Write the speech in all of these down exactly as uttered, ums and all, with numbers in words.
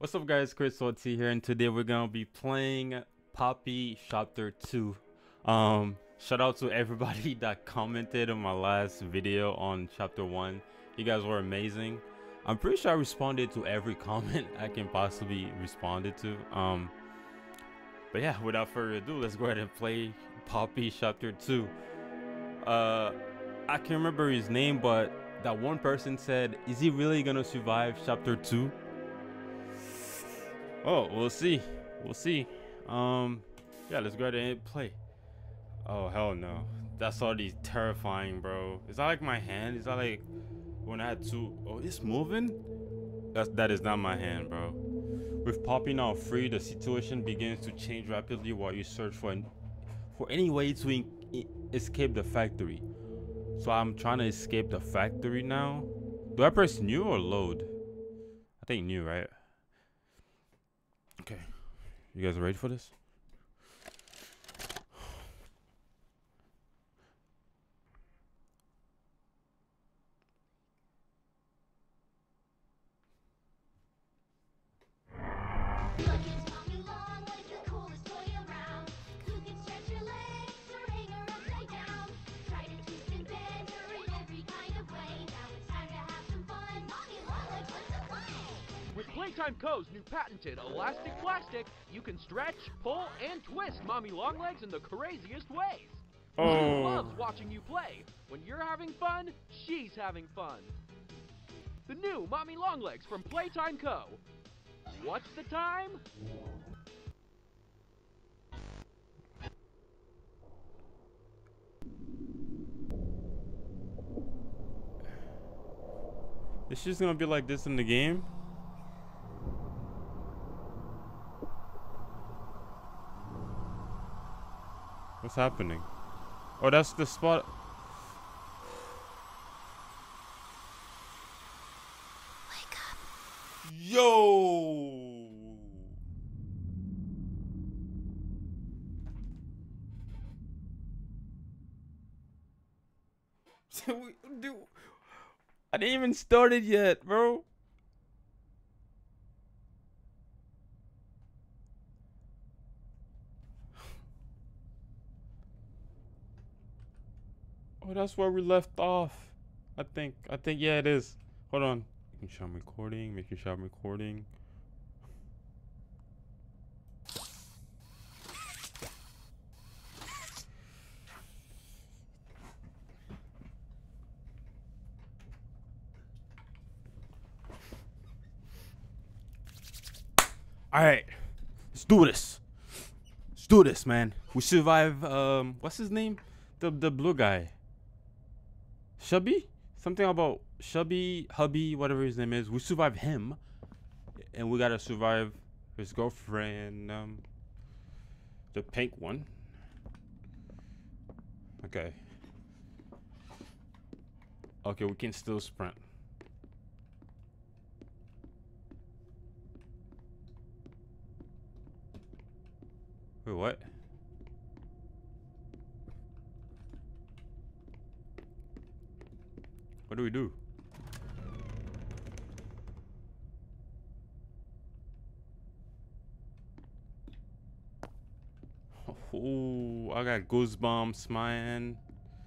What's up guys, Chris Ortiz here, and today we're gonna be playing Poppy Chapter two. Um, shout out to everybody that commented on my last video on Chapter one. You guys were amazing. I'm pretty sure I responded to every comment I can possibly responded to. Um, but yeah, without further ado, let's go ahead and play Poppy Chapter two. Uh, I can't remember his name, but that one person said, is he really gonna survive Chapter two? Oh, we'll see. We'll see. Um, yeah, let's go ahead and play. Oh, hell no. That's already terrifying, bro. Is that like my hand? Is that like when I had two? Oh, it's moving? That's, that is not my hand, bro. With Poppy now free, the situation begins to change rapidly while you search for, an, for any way to in, in, escape the factory. So I'm trying to escape the factory now. Do I press new or load? I think new, right? Okay. You guys ready for this? With Playtime Co.'s new patented elastic plastic, you can stretch, pull, and twist Mommy Longlegs in the craziest ways. Oh. She loves watching you play. When you're having fun, she's having fun. The new Mommy Longlegs from Playtime Co. What's the time? Is she just gonna be like this in the game? What's happening? Oh, that's the spot. Wake up. Yo! Dude, I didn't even start it yet, bro. Oh, that's where we left off. I think. I think, yeah, it is. Hold on. Making sure I'm recording. Making sure I'm recording. All right. Let's do this. Let's do this, man. We survive. Um, what's his name? The the blue guy. Shubby? Something about Shubby, Hubby, whatever his name is. We survive him, and we gotta survive his girlfriend, um, the pink one. Okay. Okay, we can still sprint. Wait, what? What do we do? Oh, I got goosebumps, man.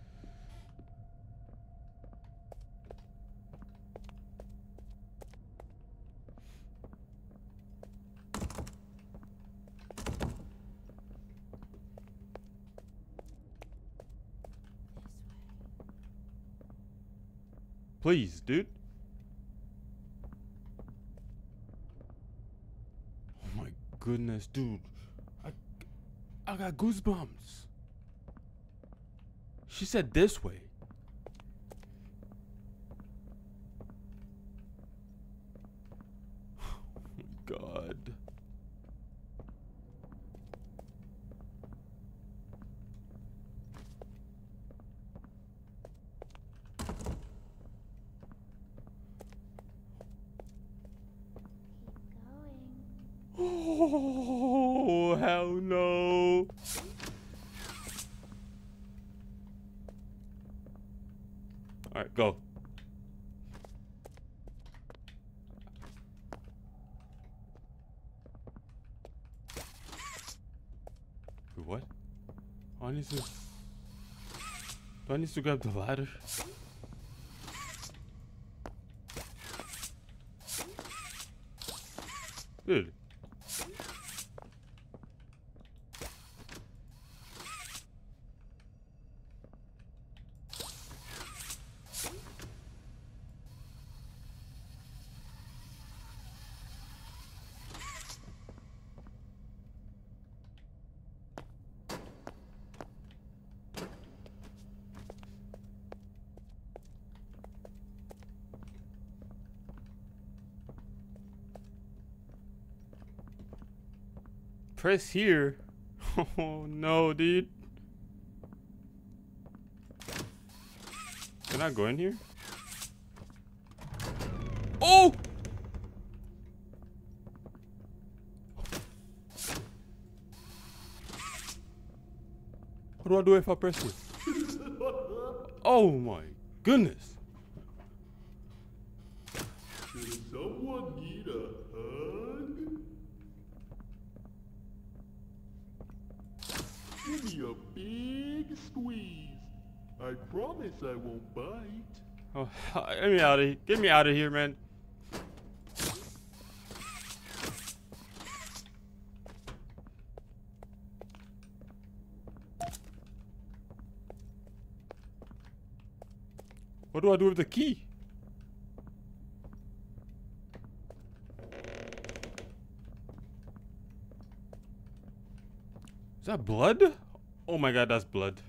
Please, dude. Oh my goodness, dude. I, I got goosebumps. She said this way. Oh my God. Oh, hell no. All right, go. what? Oh, I need to. Do I need to grab the ladder? Dude. Press here. Oh no, dude. Can I go in here? Oh! What do I do if I press it? Oh my goodness. Does someone need a hug? Give me a big squeeze. I promise I won't bite. Oh, get me out of here. Get me out of here, man. What do I do with the key? Is that blood? Oh my god, that's blood.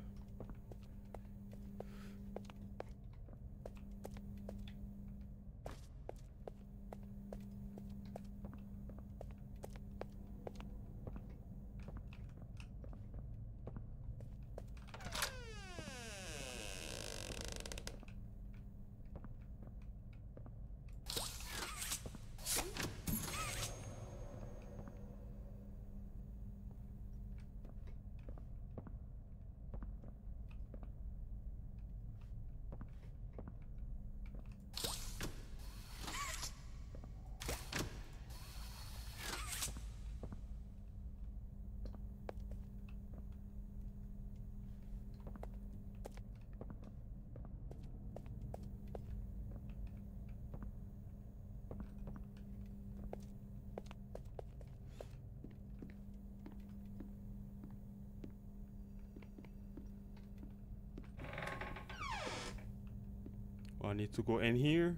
I need to go in here.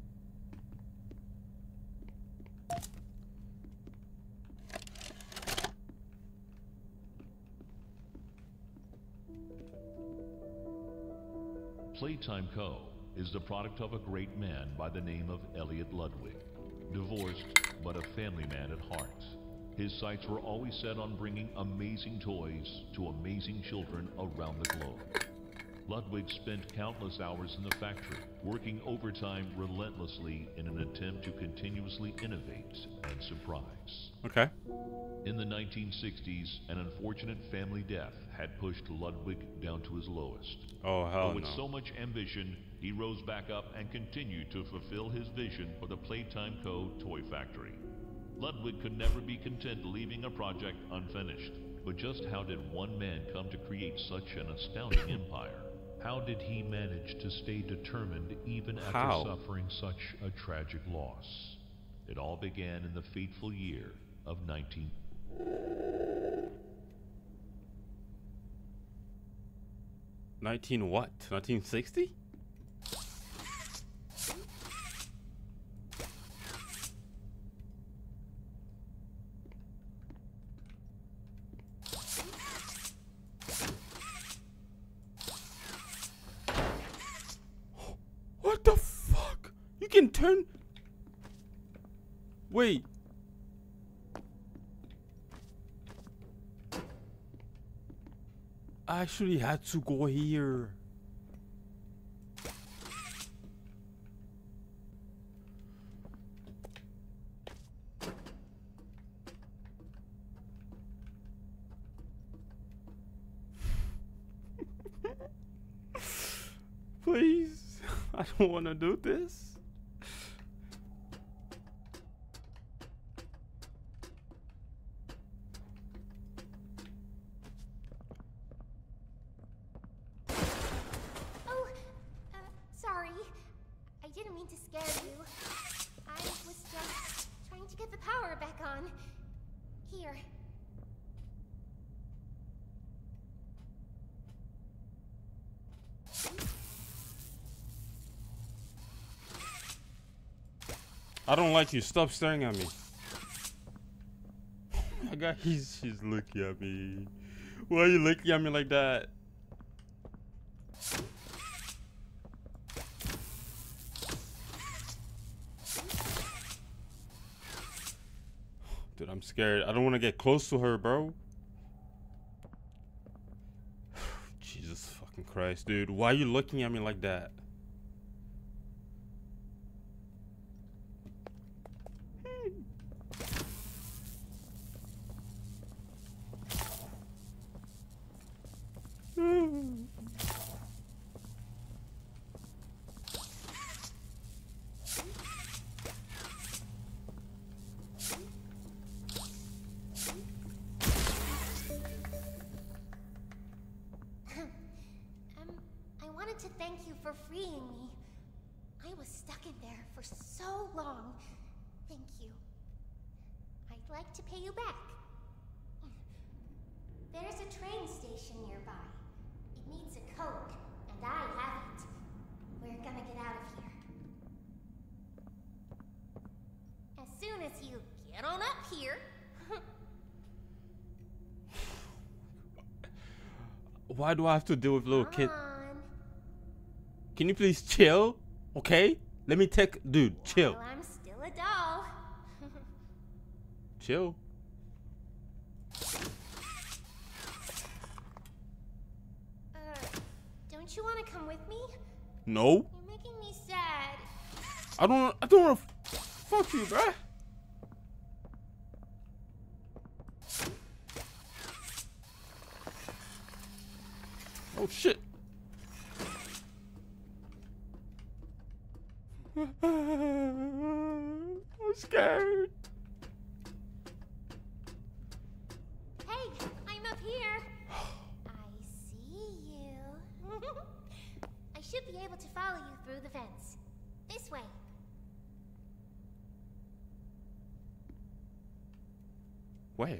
Playtime Co. is the product of a great man by the name of Elliot Ludwig. Divorced, but a family man at heart. His sights were always set on bringing amazing toys to amazing children around the globe. Ludwig spent countless hours in the factory, working overtime relentlessly in an attempt to continuously innovate and surprise. Okay. In the nineteen sixties, an unfortunate family death had pushed Ludwig down to his lowest. Oh, hell But with no. so much ambition, he rose back up and continued to fulfill his vision for the Playtime Co. toy factory. Ludwig could never be content leaving a project unfinished. But just how did one man come to create such an astounding empire? How did he manage to stay determined even after How? suffering such a tragic loss? It all began in the fateful year of nineteen... nineteen what? nineteen sixty? What the fuck? You can turn... Wait. I actually had to go here. Please, I don't want to do this. power back on. Here. I don't like you. Stop staring at me. Oh my god, he's she's looking at me. Why are you looking at me like that? Dude, I'm scared. I don't want to get close to her, bro. Jesus fucking Christ, dude. Why are you looking at me like that? To thank you for freeing me. I was stuck in there for so long. Thank you. I'd like to pay you back. There's a train station nearby. It needs a code, and I have it. We're gonna get out of here. As soon as you get on up here. Why do I have to deal with little kids? On. Can you please chill? Okay? Let me take... Dude, chill. Well, I'm still a doll. Chill. Uh, don't you want to come with me? No. You're making me sad. I don't... I don't want to... Fuck you, bruh. Oh, shit. I'm scared. Hey, I'm up here. I see you. I should be able to follow you through the fence. This way. Where?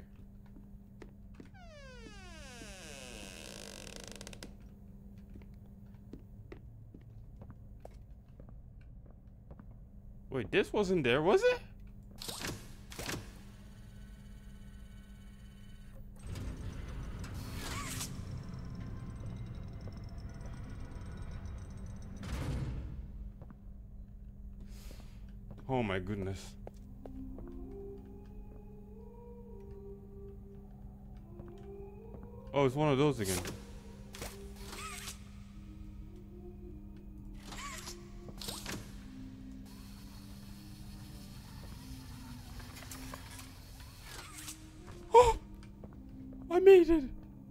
Wait, this wasn't there, was it? Oh my goodness. Oh, it's one of those again. I made it.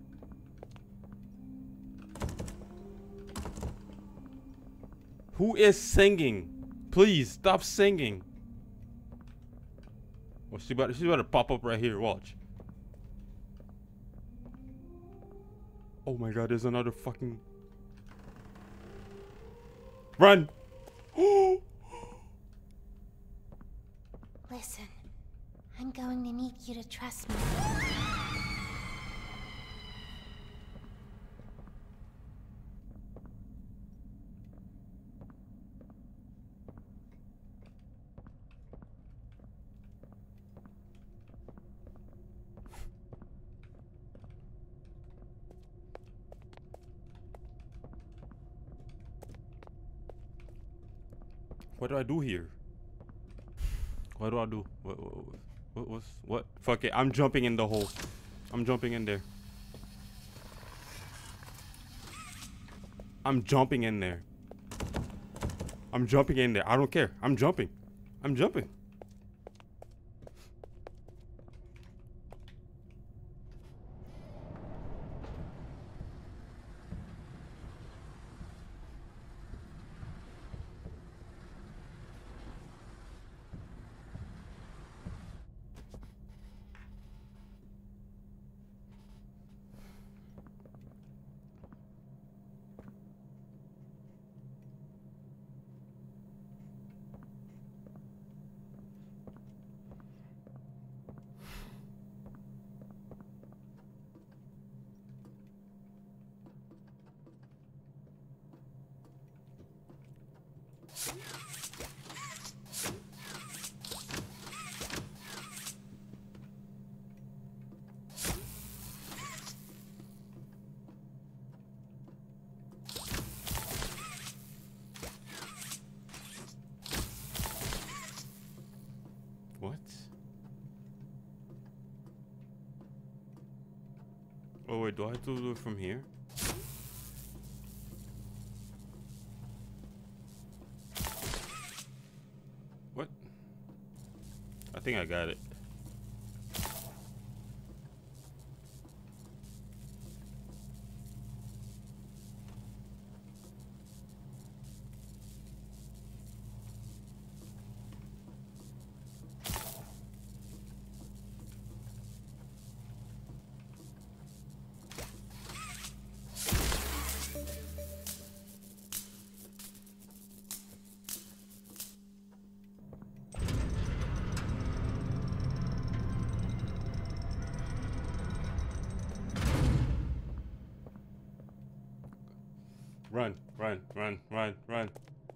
Who is singing? Please stop singing. Well, she about, she's about to pop up right here. Watch. Oh my god, there's another fucking... Run! Listen, I'm going to need you to trust me. What do I do here? What do I do? What, what, what, what's, what? Fuck it, I'm jumping in the hole. I'm jumping in there. I'm jumping in there. I'm jumping in there. I don't care. I'm jumping. I'm jumping. Oh wait, do I have to do it from here? What? I think I got it. Run, run, run, run, run.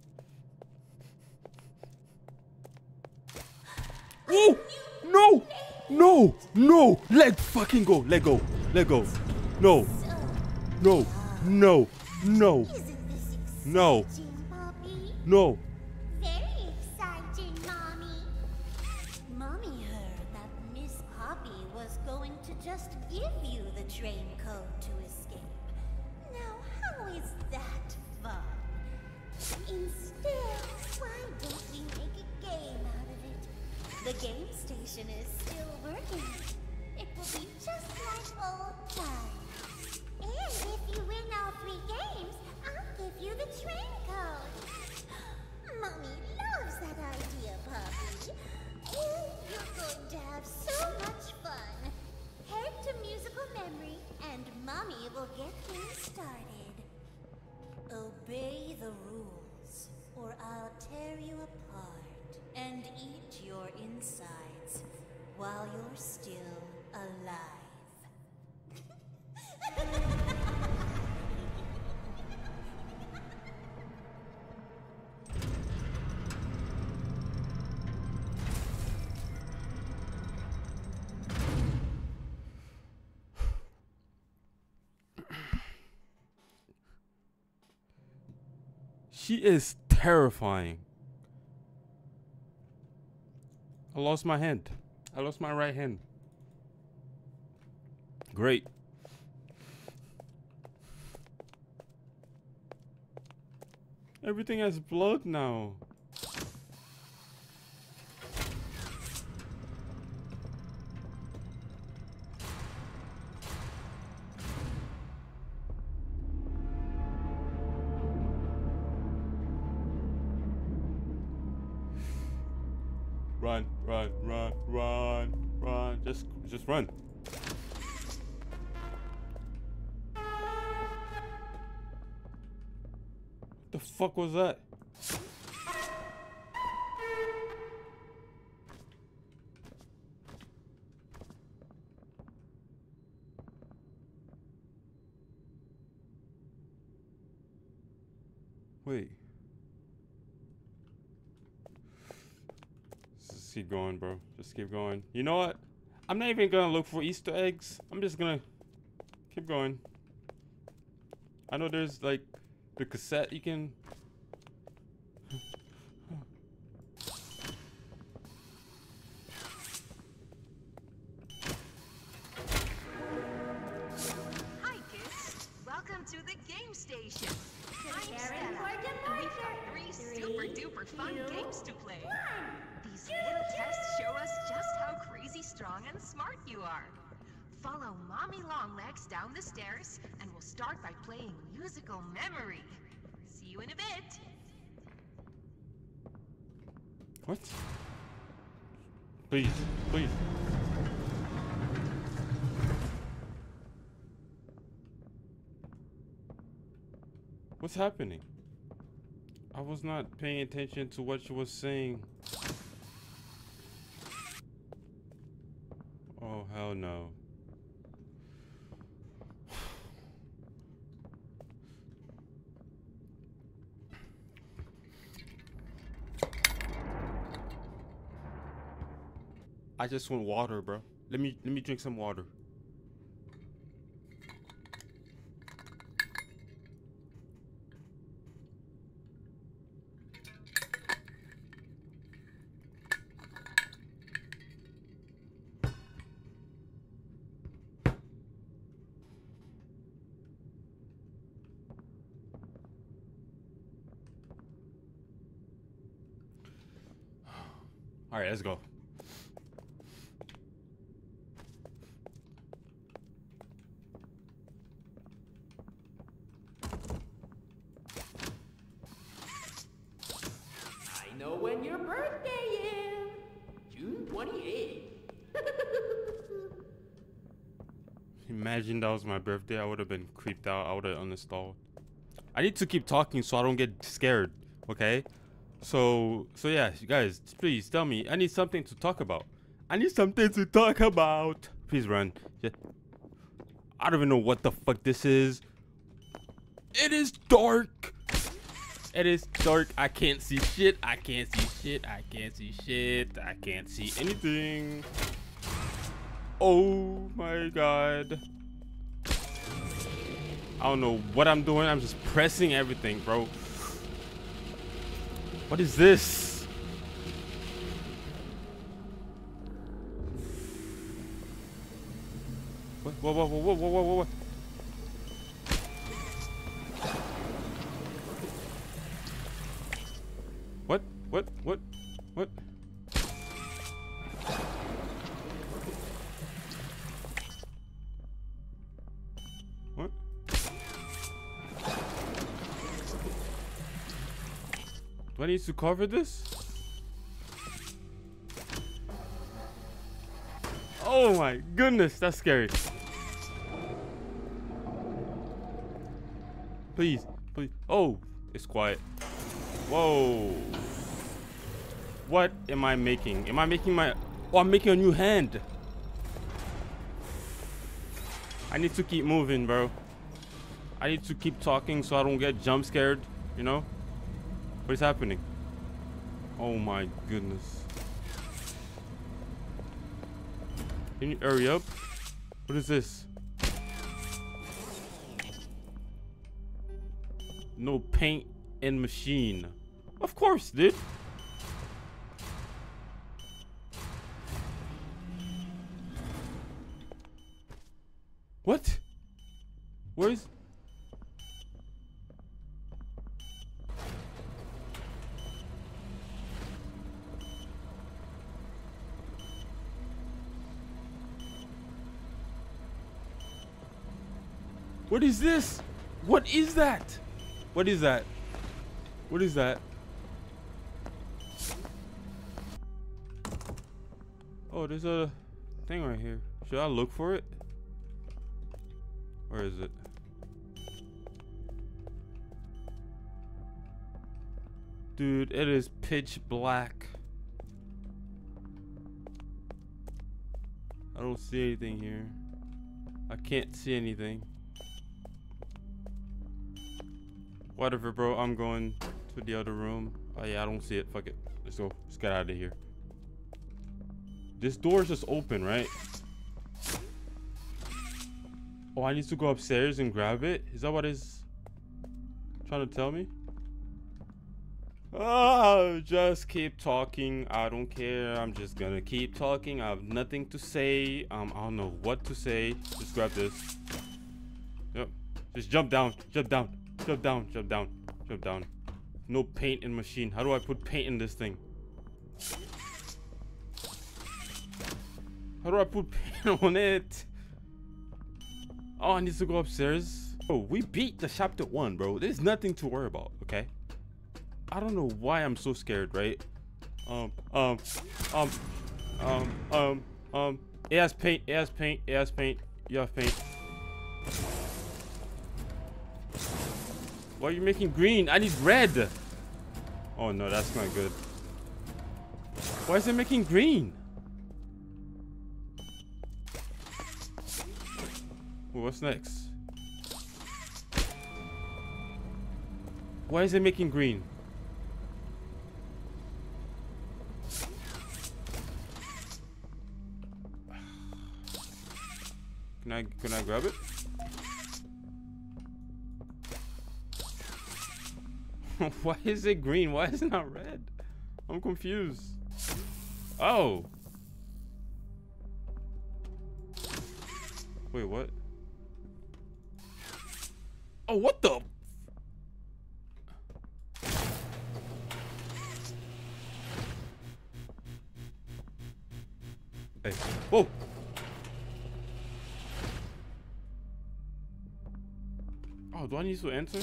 Oh! No! No! No! Let fucking go! Let go! Let go! No! No! No! No! Isn't this No! exciting, Poppy? No! Very exciting, Mommy. Mommy heard that Miss Poppy was going to just give you the train code to escape. Now, how is that fun? Instead, why don't we make a game out of it? The game station is still working. It will be just like old times. And if you win all three games, I'll give you the train code. Mommy loves that idea, Poppy. Oh, you're going to have so much fun. Head to musical memory, and Mommy will get things started. Obey the rules, or I'll tear you apart and eat your insides while you're still alive. She is terrifying. I lost my hand. I lost my right hand. Great. Everything has blood now. Run, run, run, run, run. Just, just run. What the fuck was that? Wait. Just keep going, bro. Just keep going. You know what? I'm not even gonna look for Easter eggs. I'm just gonna keep going. I know there's like the cassette you can. Hi, kids. Welcome to the game station. I'm Preparing Stella, for and we've got departure. three Three, super duper fun two, games to play. one. These little tests show us just how crazy strong and smart you are. Follow Mommy Longlegs down the stairs, and we'll start by playing musical memory. See you in a bit. What? Please, please. What's happening? I was not paying attention to what she was saying. Oh, hell no. I just want water, bro. Let me let me drink some water. All right, let's go. I know when your birthday is. June twenty-eighth. Imagine that was my birthday. I would have been creeped out. I would have uninstalled. I need to keep talking so I don't get scared. Okay? So, so yeah, you guys, please tell me. I need something to talk about. I need something to talk about. Please run. Just, I don't even know what the fuck this is. It is dark. It is dark. I can't see shit. I can't see shit. I can't see shit. I can't see anything. Oh my god. I don't know what I'm doing. I'm just pressing everything, bro. What is this? What? Whoa, whoa, whoa, whoa, whoa, whoa, whoa. What? What? What? What? What? Do I need to cover this? Oh my goodness, that's scary. Please, please. Oh, it's quiet. Whoa. What am I making? Am I making my... Oh, I'm making a new hand. I need to keep moving, bro. I need to keep talking so I don't get jump scared, you know? What is happening? Oh my goodness. Can you hurry up? What is this? No paint and machine. Of course, dude. What? Where is... What is this? What is that? What is that? What is that? Oh, there's a thing right here. Should I look for it? Where is it? Dude, it is pitch black. I don't see anything here. I can't see anything. Whatever, bro. I'm going to the other room. Oh, yeah, I don't see it. Fuck it. Let's go. Let's get out of here. This door is just open, right? Oh, I need to go upstairs and grab it? Is that what it's trying to tell me? Oh, just keep talking. I don't care. I'm just gonna keep talking. I have nothing to say. Um, I don't know what to say. Just grab this. Yep. Just jump down. Jump down. Jump down. Jump down. Jump down. No paint in machine. How do I put paint in this thing? How do I put paint on it? Oh, I need to go upstairs. Oh, we beat the chapter one, bro. There's nothing to worry about, okay? I don't know why I'm so scared, right? Um, um, um, um, um, um. It has paint. It has paint. It has paint. You have paint. Why are you making green? I need red. Oh no, that's not good. Why is it making green? Well, what's next? Why is it making green? Can I can I grab it? Why is it green? Why is it not red? I'm confused. Oh. Wait, what? Oh, what the? Hey. Whoa. Oh, do I need to enter?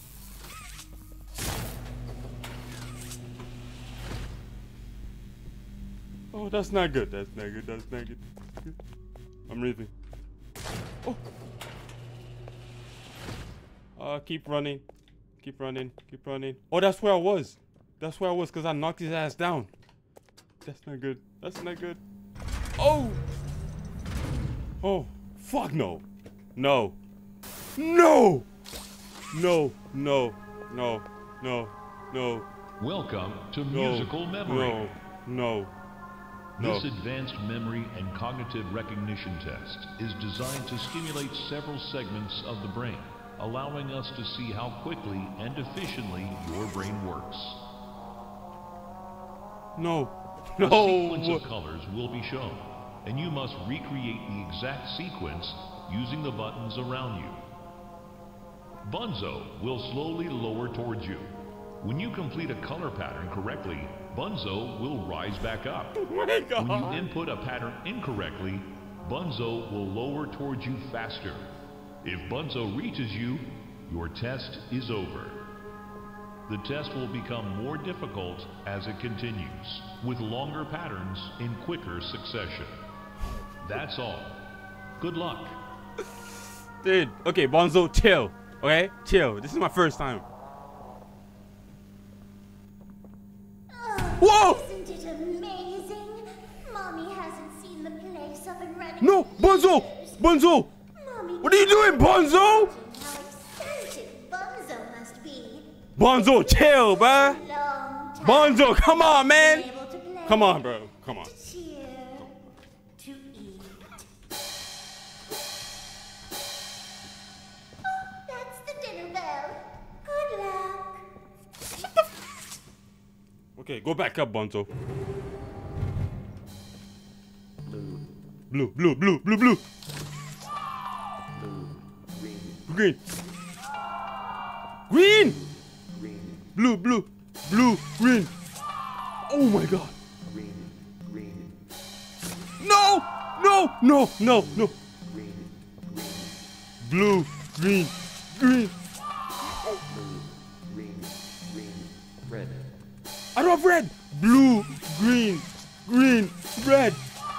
Oh, that's not good. That's not good. That's not good. I'm leaving. Oh. Uh, keep running. Keep running. Keep running. Oh, that's where I was. That's where I was because I knocked his ass down. That's not good. That's not good. Oh. Oh. Fuck no. No. No. No. No. No. No. No. Welcome to No. Musical Memory. No. No. No. This advanced memory and cognitive recognition test is designed to stimulate several segments of the brain, allowing us to see how quickly and efficiently your brain works. No. A No. sequence of colors will be shown, and you must recreate the exact sequence using the buttons around you. Bunzo will slowly lower towards you. When you complete a color pattern correctly, Bunzo will rise back up. Oh my God. When you input a pattern incorrectly, Bunzo will lower towards you faster. If Bunzo reaches you, your test is over. The test will become more difficult as it continues, with longer patterns in quicker succession. That's all. Good luck. Dude, okay, Bonzo, chill. Okay? Chill. This is my first time. Whoa! Isn't it amazing? Mommy hasn't seen the place up and running. No, for Bonzo! years. Bonzo! Mommy, What are you doing, Bonzo? how excited Bunzo must be. Bonzo, chill, bruh. Long time Bonzo, come on, man. able to play, Come on, bro. Come on. to cheer, to eat. Oh, that's the dinner bell. Good luck. Okay, go back up, Bonzo. Blue, blue, blue, blue, blue. Green. Green. Blue, blue, blue, green. Oh my God. No, no, no, no, no. Blue, green, green. I don't have red. Blue, green, green, red.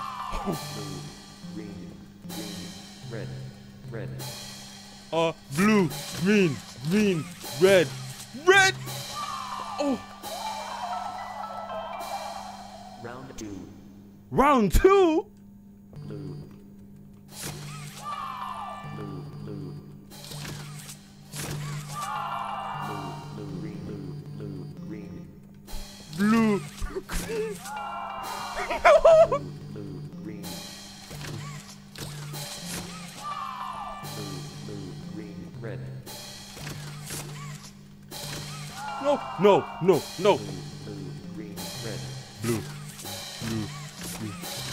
Red, red. Uh, blue, green, green, red, red. Oh, Round two. round two. Blue. Blue, blue. Blue, blue, green, blue, blue, green. Blue. Blue, blue, green. Blue, blue, green, red. No, no, no, no. Blue, blue, green, red. Blue, blue, blue,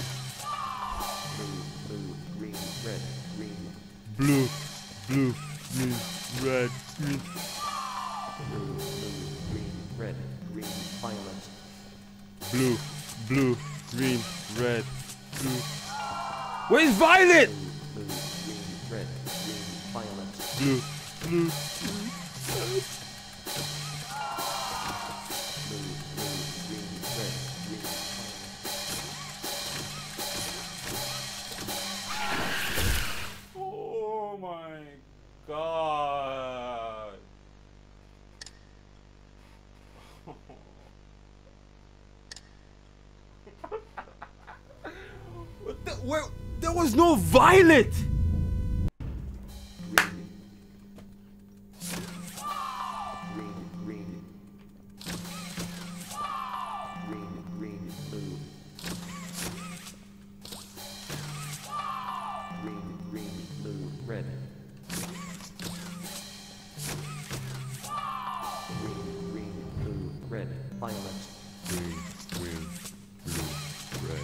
Blue, blue, green, red, green. blue, blue, green, red, green. Blue, blue, green, red, green, violet. Blue, blue, green, red, blue. Where's Violet? Blue, green, red, green, violet. Blue, blue. Blue, blue, green, red, green, violet. Oh my God. What the, where, there was no Violet. Green. Green, green. Green, green, blue. Green, green, blue, red. Green, green, blue, red, violet. Green, green, blue, red.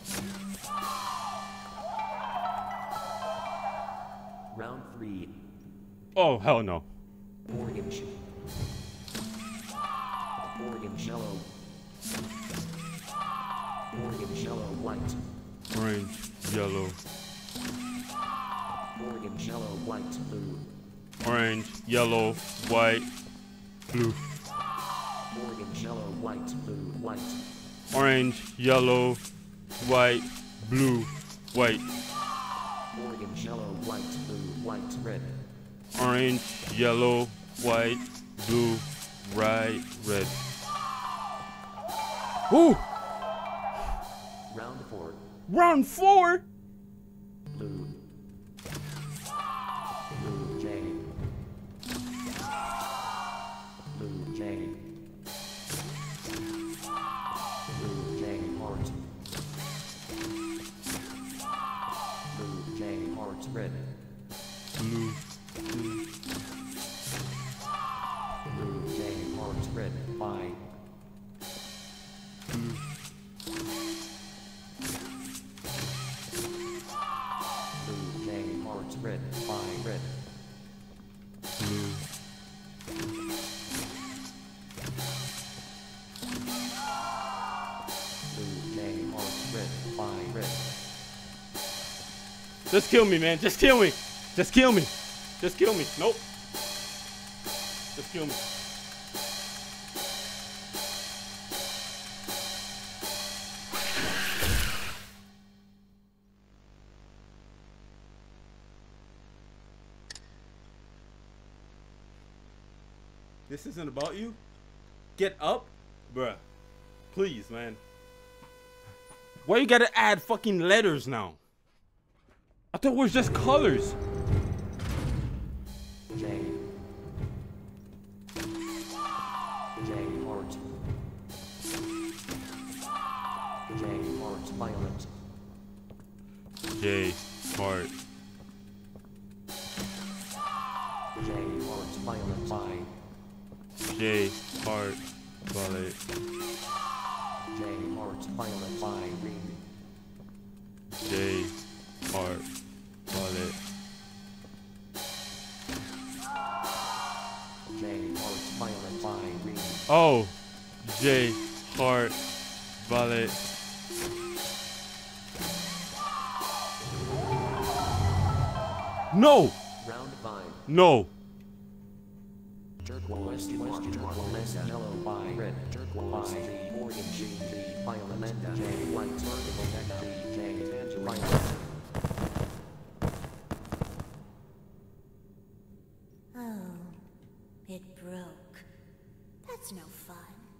Round three. Oh, hell no. Orange. Orange, yellow. Orange, yellow, white. Orange, yellow. Orange, yellow, white, blue. Orange, yellow, white, blue. Orange, yellow, white, blue, white. Orange, yellow, white, blue, white. Orange, yellow, white, blue, white, red. Orange, yellow, white, blue, right, red. Ooh! Round four. Round four? Blue. Blue J. Blue J. Blue J heart. Blue J heart red. Blue. Blue J heart red. Bye. Blue. Blue J heart red. Bye red. Blue. Blue J heart red. Bye red. Just kill me, man. Just kill me. Just kill me. Just kill me. Nope. Just kill me. This isn't about you? Get up? Bruh. Please, man. Why you gotta add fucking letters now? I thought it was just colors. J. J heart. J heart violet. J, heart. J heart violet. Bye. J, heart, violet. J heart violet. Bye green. J, heart, violet. J heart violet. Bye green. Oh, J, heart, violet. No, Round five. no. Turquoise, turquoise, turquoise, yellow, bye red, turquoise, orange, G, violet, J, white, vertical, J, J, violet. Oh, it broke. That's no fun.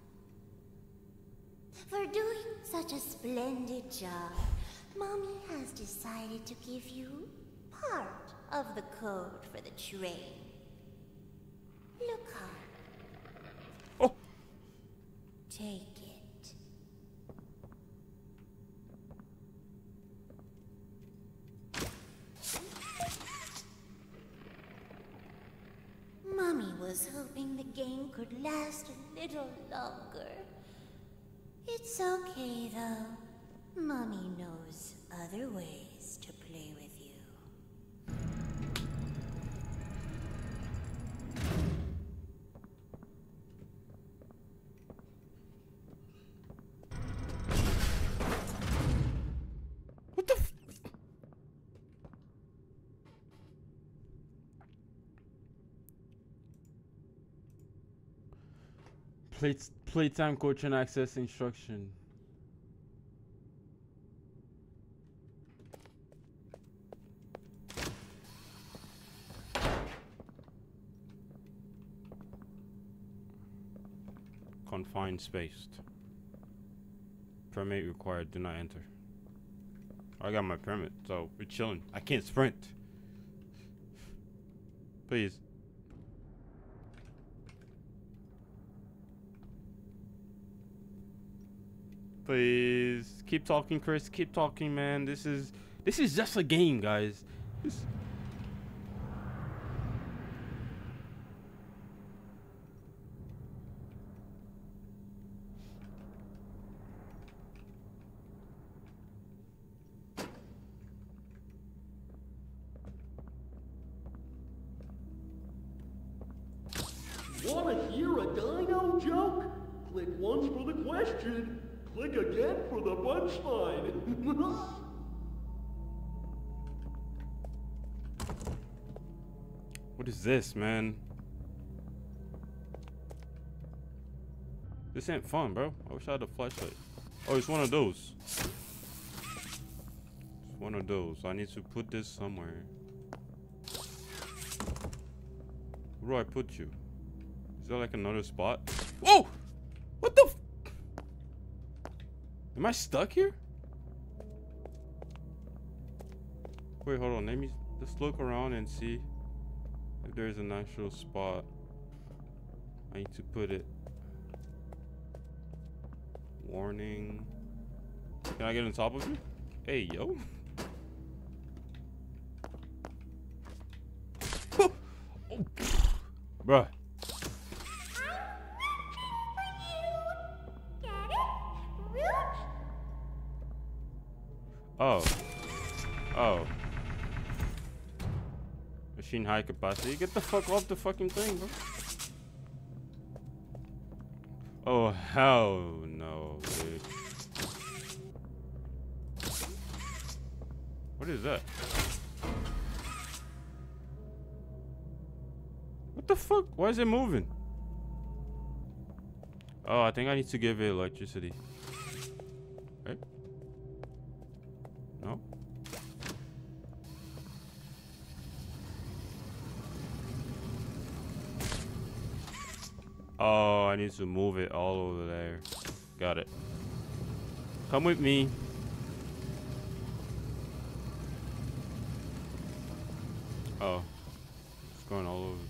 For doing such a splendid job, Mommy has decided to give you part of the code for the train. Look hard. Oh, Take it. Mommy was hoping the game could last a little longer. It's okay, though. Mommy knows other ways to play with you. what the f- Play, playtime coach and access instruction. Confined spaced. Permit required, do not enter. I got my permit, so we're chilling. I can't sprint. Please. Please keep talking, Chris. Keep talking, man. This is this is just a game, guys. This Wanna hear a dino joke? Click once for the question. Click again for the punchline. What is this, man? This ain't fun, bro. I wish I had a flashlight. Oh, it's one of those. It's one of those. I need to put this somewhere. Where do I put you? Is there like another spot? Whoa! What the f- Am I stuck here? Wait, hold on. Let me just look around and see if there's an actual spot I need to put it. Warning. Can I get on top of you? Hey, yo. Oh, bruh. Oh. Oh. Machine high capacity. Get the fuck off the fucking thing, bro. Oh, hell no, dude. What is that? What the fuck? Why is it moving? Oh, I think I need to give it electricity. Right? No? Oh, I need to move it all over there. Got it. Come with me. Oh. It's going all over.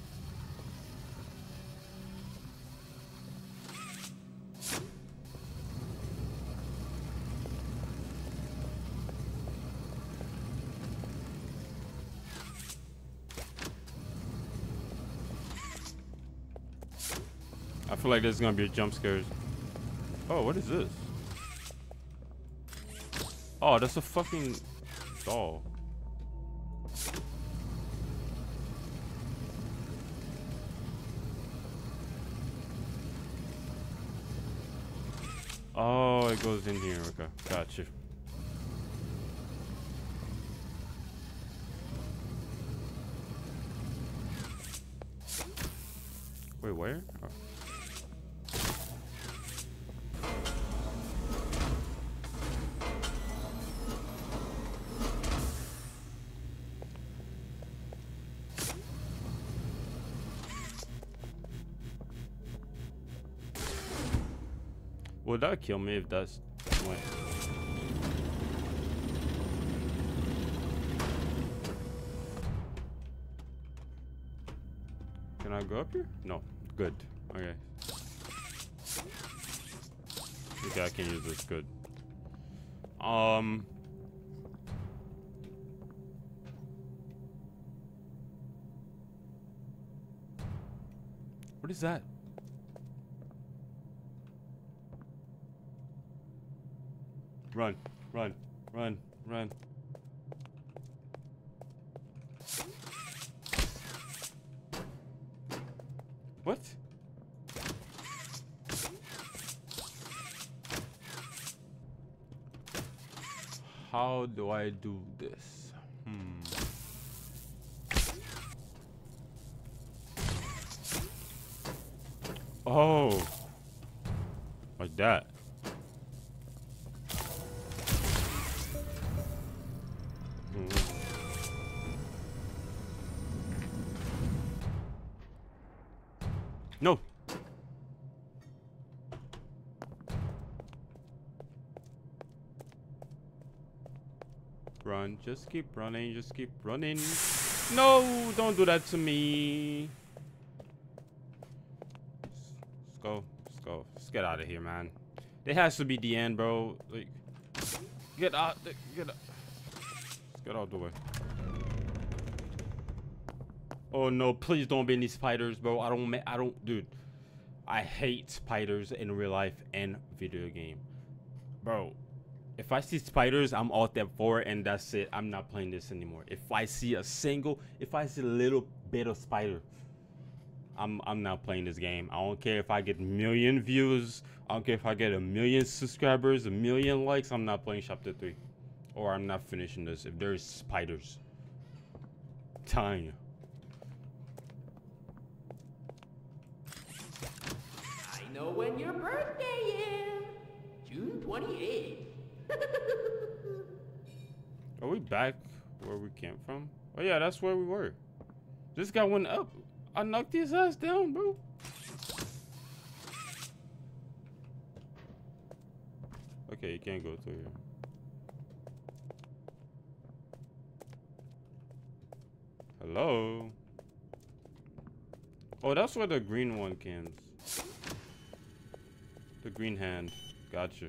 I feel like there's gonna be a jump scares. Oh, what is this? Oh, that's a fucking doll. Oh, it goes in here. Okay, got you. Wait, where? Oh. Would that kill me if that's went? Can I go up here? No. Good. Okay. Okay, I can use this. Good. Um. What is that? Run, run, run, run. What? How do I do this? Hmm. Oh. Like that. No. Run, just keep running, just keep running. No, don't do that to me. Let's go, let's go. Let's get out of here, man. It has to be the end, bro. Like, get out, get out. Let's get out the way. Oh no, please don't be any spiders, bro. I don't, I don't, dude. I hate spiders in real life and video game. Bro, if I see spiders, I'm out there for it and that's it. I'm not playing this anymore. If I see a single, if I see a little bit of spider, I'm, I'm not playing this game. I don't care if I get a million views. I don't care if I get a million subscribers, a million likes. I'm not playing chapter three. Or I'm not finishing this if there's spiders. I'm telling you. know when your birthday is. June twenty-eighth. Are we back where we came from? Oh yeah, that's where we were. This guy went up. I knocked his ass down, bro. Okay, you can't go through here. Hello? Oh, that's where the green one came. The green hand. Gotcha.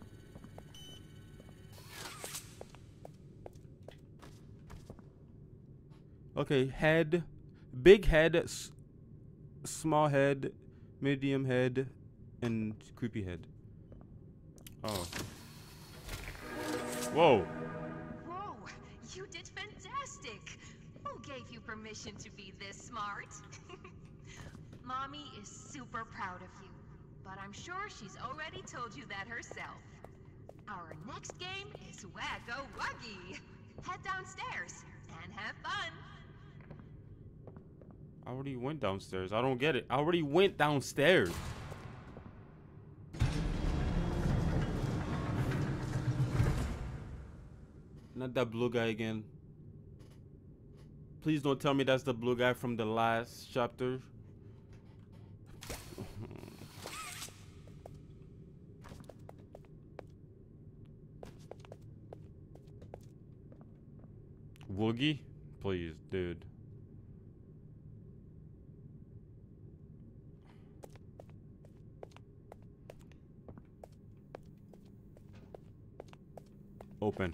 Okay, head. Big head. S small head. Medium head. And creepy head. Oh. Whoa. Whoa, you did fantastic. Who gave you permission to be this smart? Mommy is super proud of you, but I'm sure she's already told you that herself. Our next game is Wacko Wuggy. Head downstairs and have fun. I already went downstairs. I don't get it. I already went downstairs. Not that blue guy again. Please don't tell me that's the blue guy from the last chapter. Woogie? Please, dude. Open.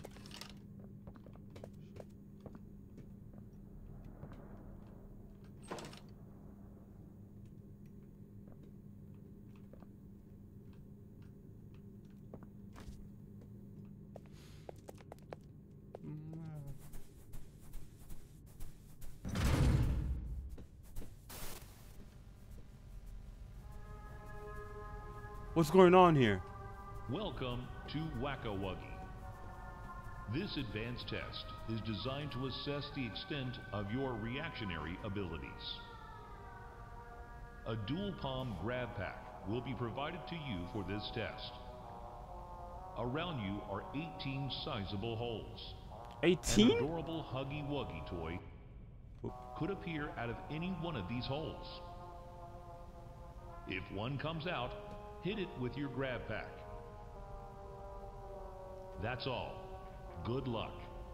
What's going on here? Welcome to Wacko Wuggy. This advanced test is designed to assess the extent of your reactionary abilities. A dual palm grab pack will be provided to you for this test. Around you are eighteen sizable holes. eighteen? An adorable Huggy Wuggy toy could appear out of any one of these holes. If one comes out, hit it with your grab pack. That's all. Good luck.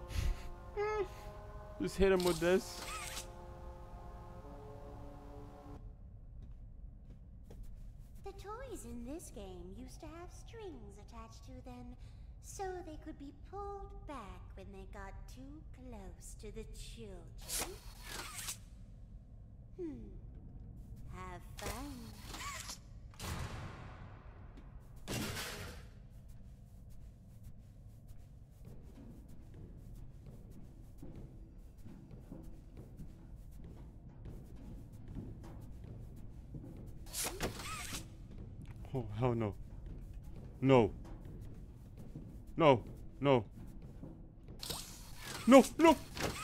Just hit him with this. The toys in this game used to have strings attached to them so they could be pulled back when they got too close to the children. Hmm. Have fun. Oh, hell no. No. No. No. No, no.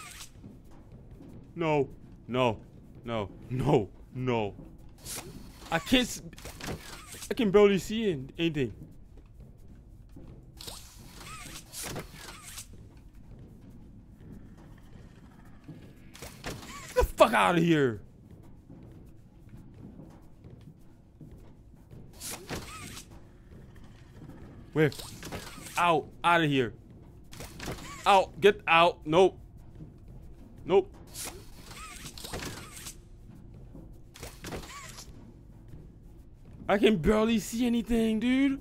No. No. No. No. No. I can't s I can barely see in anything. Get the fuck out of here. Where? Out. Out of here. Out. Get out. Nope. Nope. I can barely see anything, dude.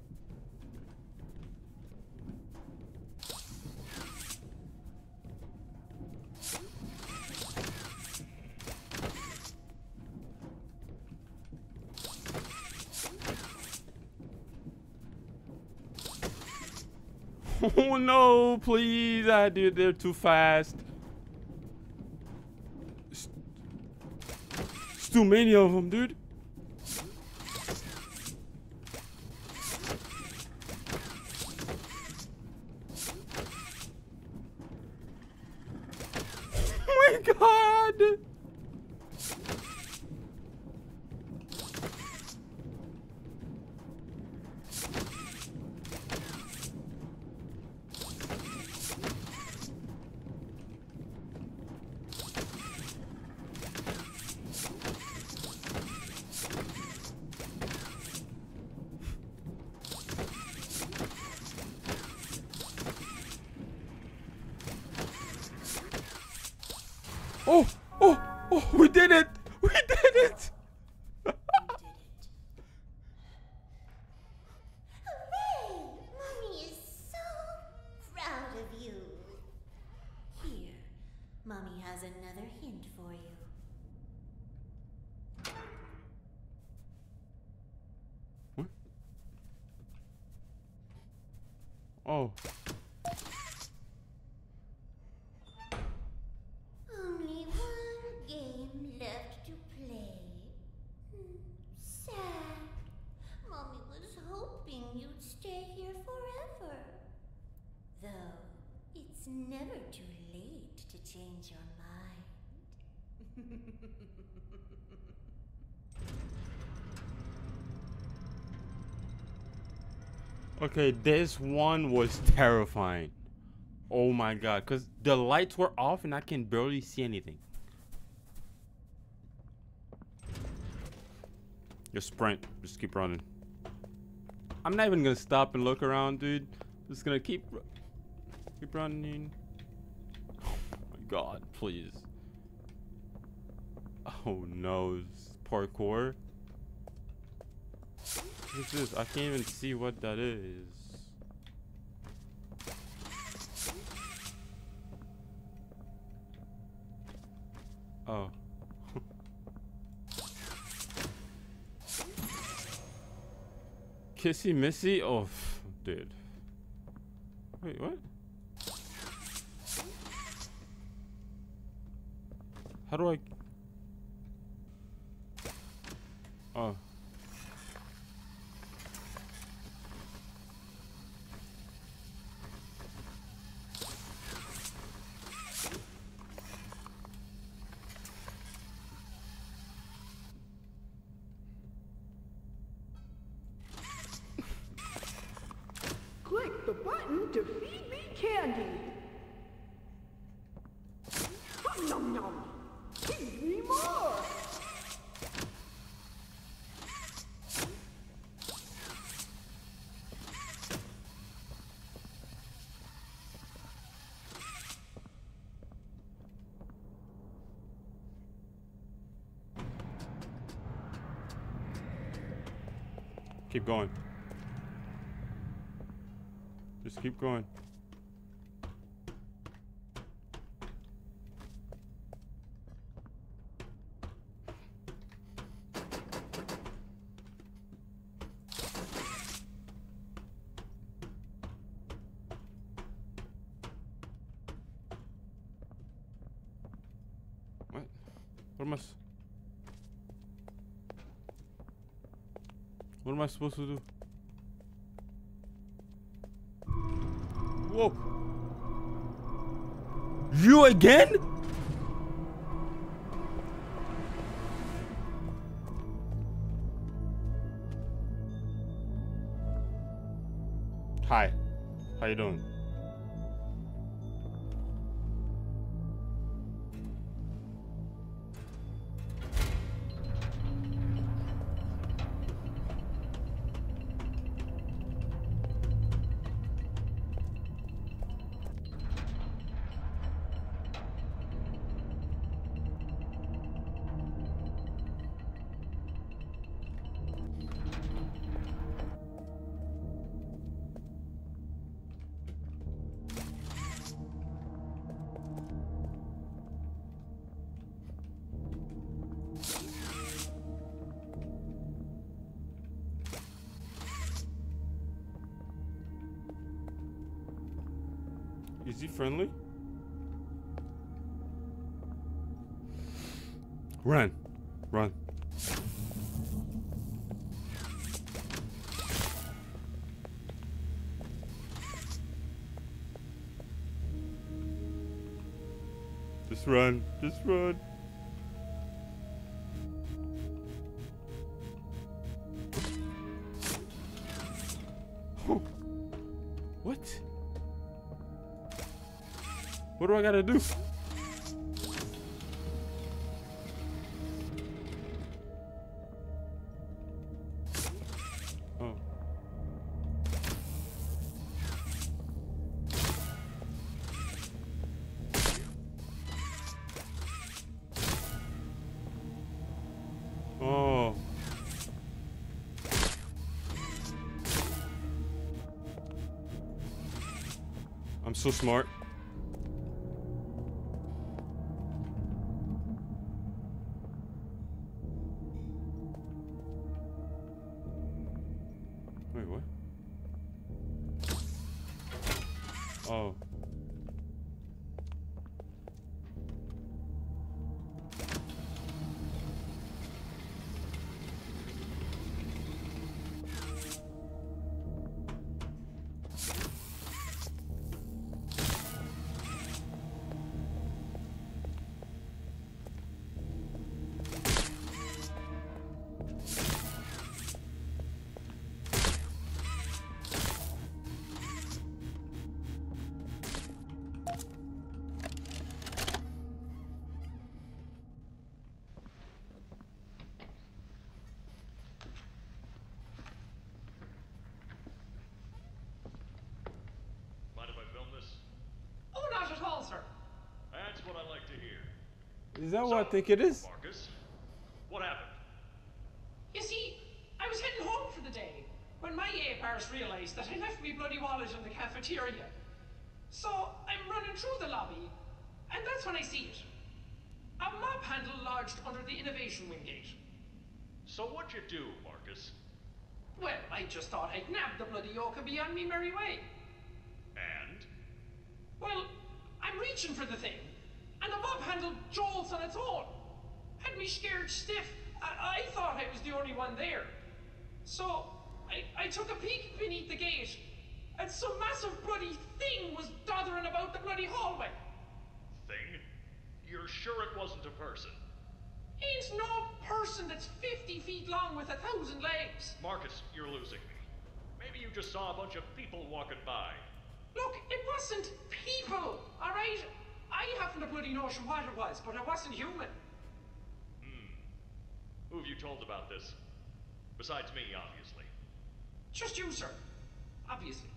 Oh no, please. I dude, they're too fast. It's, it's too many of them, dude. Oh my god. Oh, oh, oh, we did it! We did it! You did it. Hooray! Mommy is so proud of you. Here, Mommy has another hint for you. What? Oh. Only one game left to play. Hmm, sad. Mommy was hoping you'd stay here forever. Though, it's never too late to change your mind. Okay, this one was terrifying. Oh my god, because the lights were off and I can barely see anything. Just sprint. Just keep running. I'm not even gonna stop and look around, dude. Just gonna keep keep running. Oh my god, please. Oh no, it's parkour. What is this? I can't even see what that is. Oh. Kissy Missy? Oh, dude. Wait, what? How do I... Oh. Click the button to feed me candy. Nom nom. Feed me more. Keep going. Just keep going. What? What am I? s- What am I supposed to do? Whoa! You again? Hi. How you doing? Is he friendly? Run. Run. Just run. Just run. What? What do I gotta do? Oh. I'm so smart. Wait, what? Oh. Is that what I think it is? Marcus, what happened? You see, I was heading home for the day when my A-Pars realized that I left me bloody wallet in the cafeteria. So I'm running through the lobby, and that's when I see it. A mop handle lodged under the Innovation Wing gate. So what'd you do, Marcus? Well, I just thought I'd nab the bloody yoke and be on me merry way. And? Well, I'm reaching for the thing, and the mop handle jolts on its own. Had me scared stiff. I, I thought I was the only one there. So, I, I took a peek beneath the gate, and some massive bloody thing was dothering about the bloody hallway. Thing? You're sure it wasn't a person? Ain't no person that's fifty feet long with a thousand legs. Marcus, you're losing me. Maybe you just saw a bunch of people walking by. Look, it wasn't people, alright? I haven't a bloody notion what it was, but it wasn't human. Hmm. Who have you told about this? Besides me, obviously. Just you, sir. Obviously.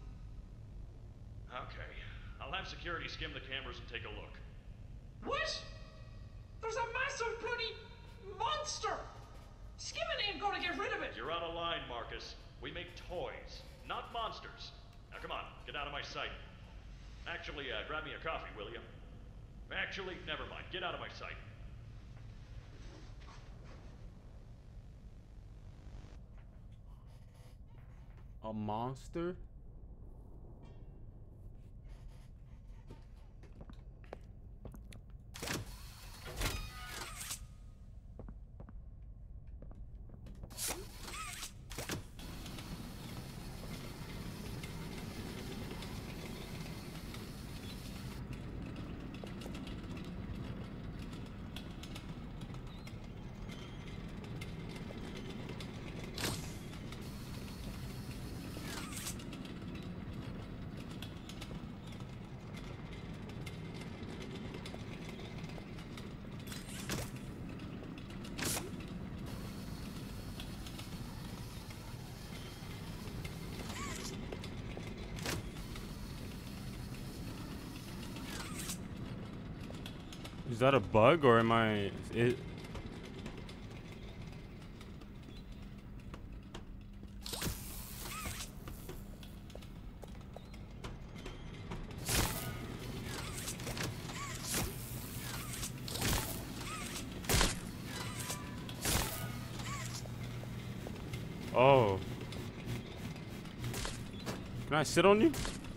Okay. I'll have security skim the cameras and take a look. What? There's a massive bloody monster! Skimming ain't gonna get rid of it! You're out of line, Marcus. We make toys, not monsters. Now come on, get out of my sight. Actually, uh, grab me a coffee, will you? Actually, never mind. Get out of my sight. A monster? Is that a bug or am I it? Oh. Can I sit on you?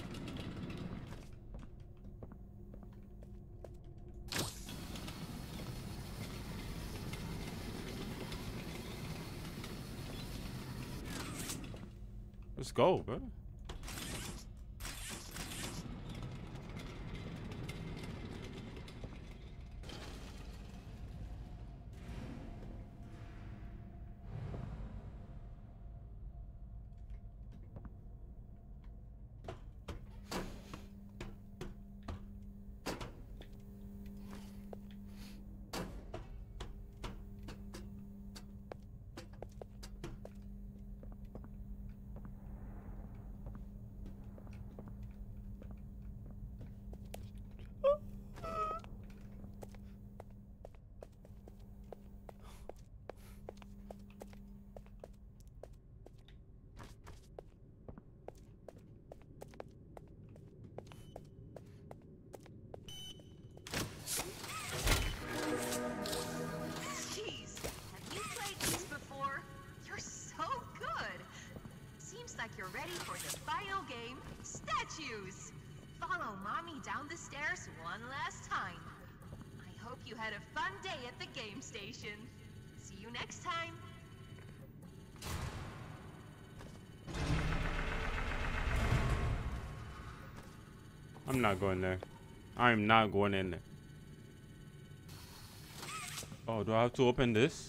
Let's go, bro. down the stairs one last time. I hope you had a fun day at the game station. See you next time. I'm not going there. I'm not going in there. Oh, do I have to open this?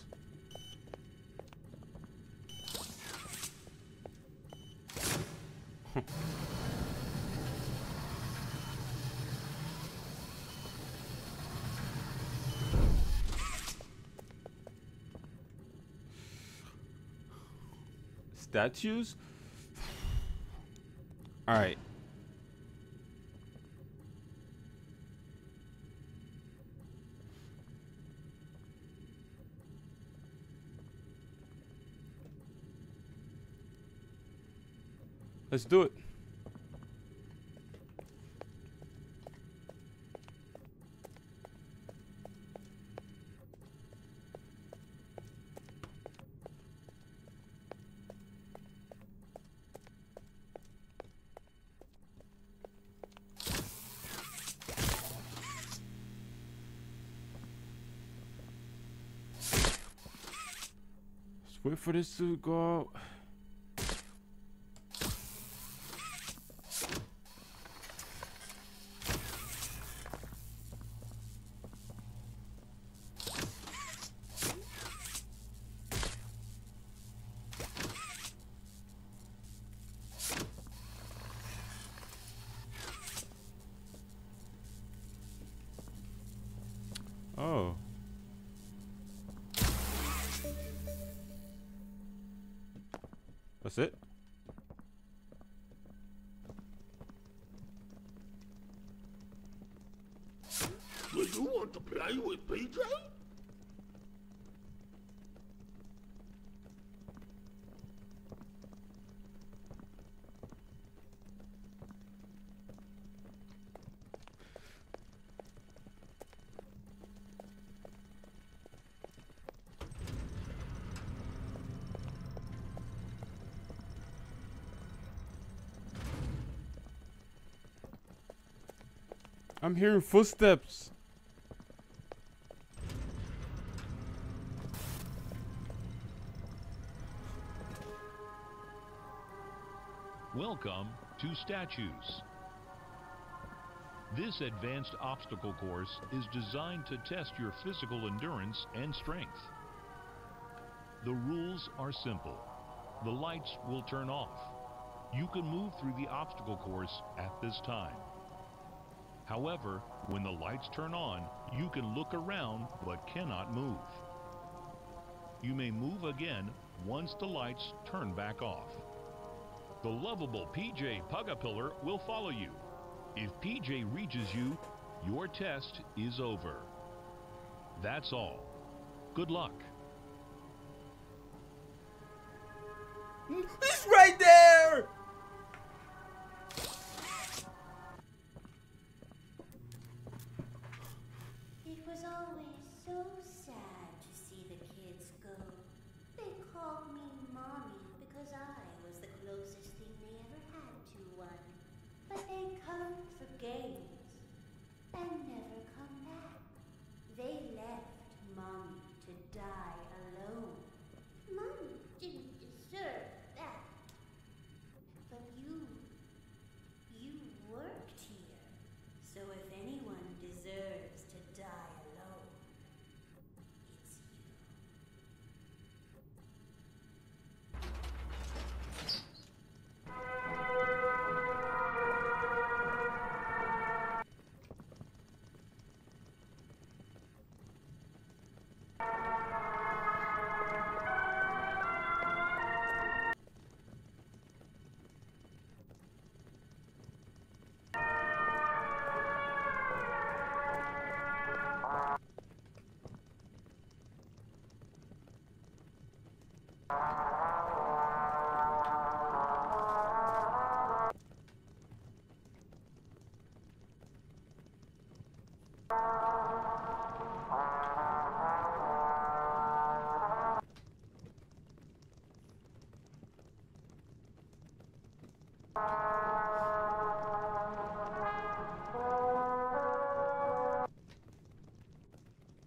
Statues? All right. Let's do it. Let's wait for this to go out. Oh. That's it? Do you want to play with P J? I'm hearing footsteps. Welcome to Statues. This advanced obstacle course is designed to test your physical endurance and strength. The rules are simple. The lights will turn off. You can move through the obstacle course at this time. However, when the lights turn on, you can look around but cannot move. You may move again once the lights turn back off. The lovable P J Pugapillar will follow you. If P J reaches you, your test is over. That's all. Good luck. He's right there! It was always so sad to see the kids go. They called me Mommy because I was the closest thing they ever had to one. But they come for games and never come back. They left Mommy to die alone. Mommy didn't deserve that. But you, you worked here. So if anyone deserves to die alone, it's you.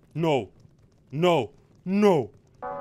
No. No. No.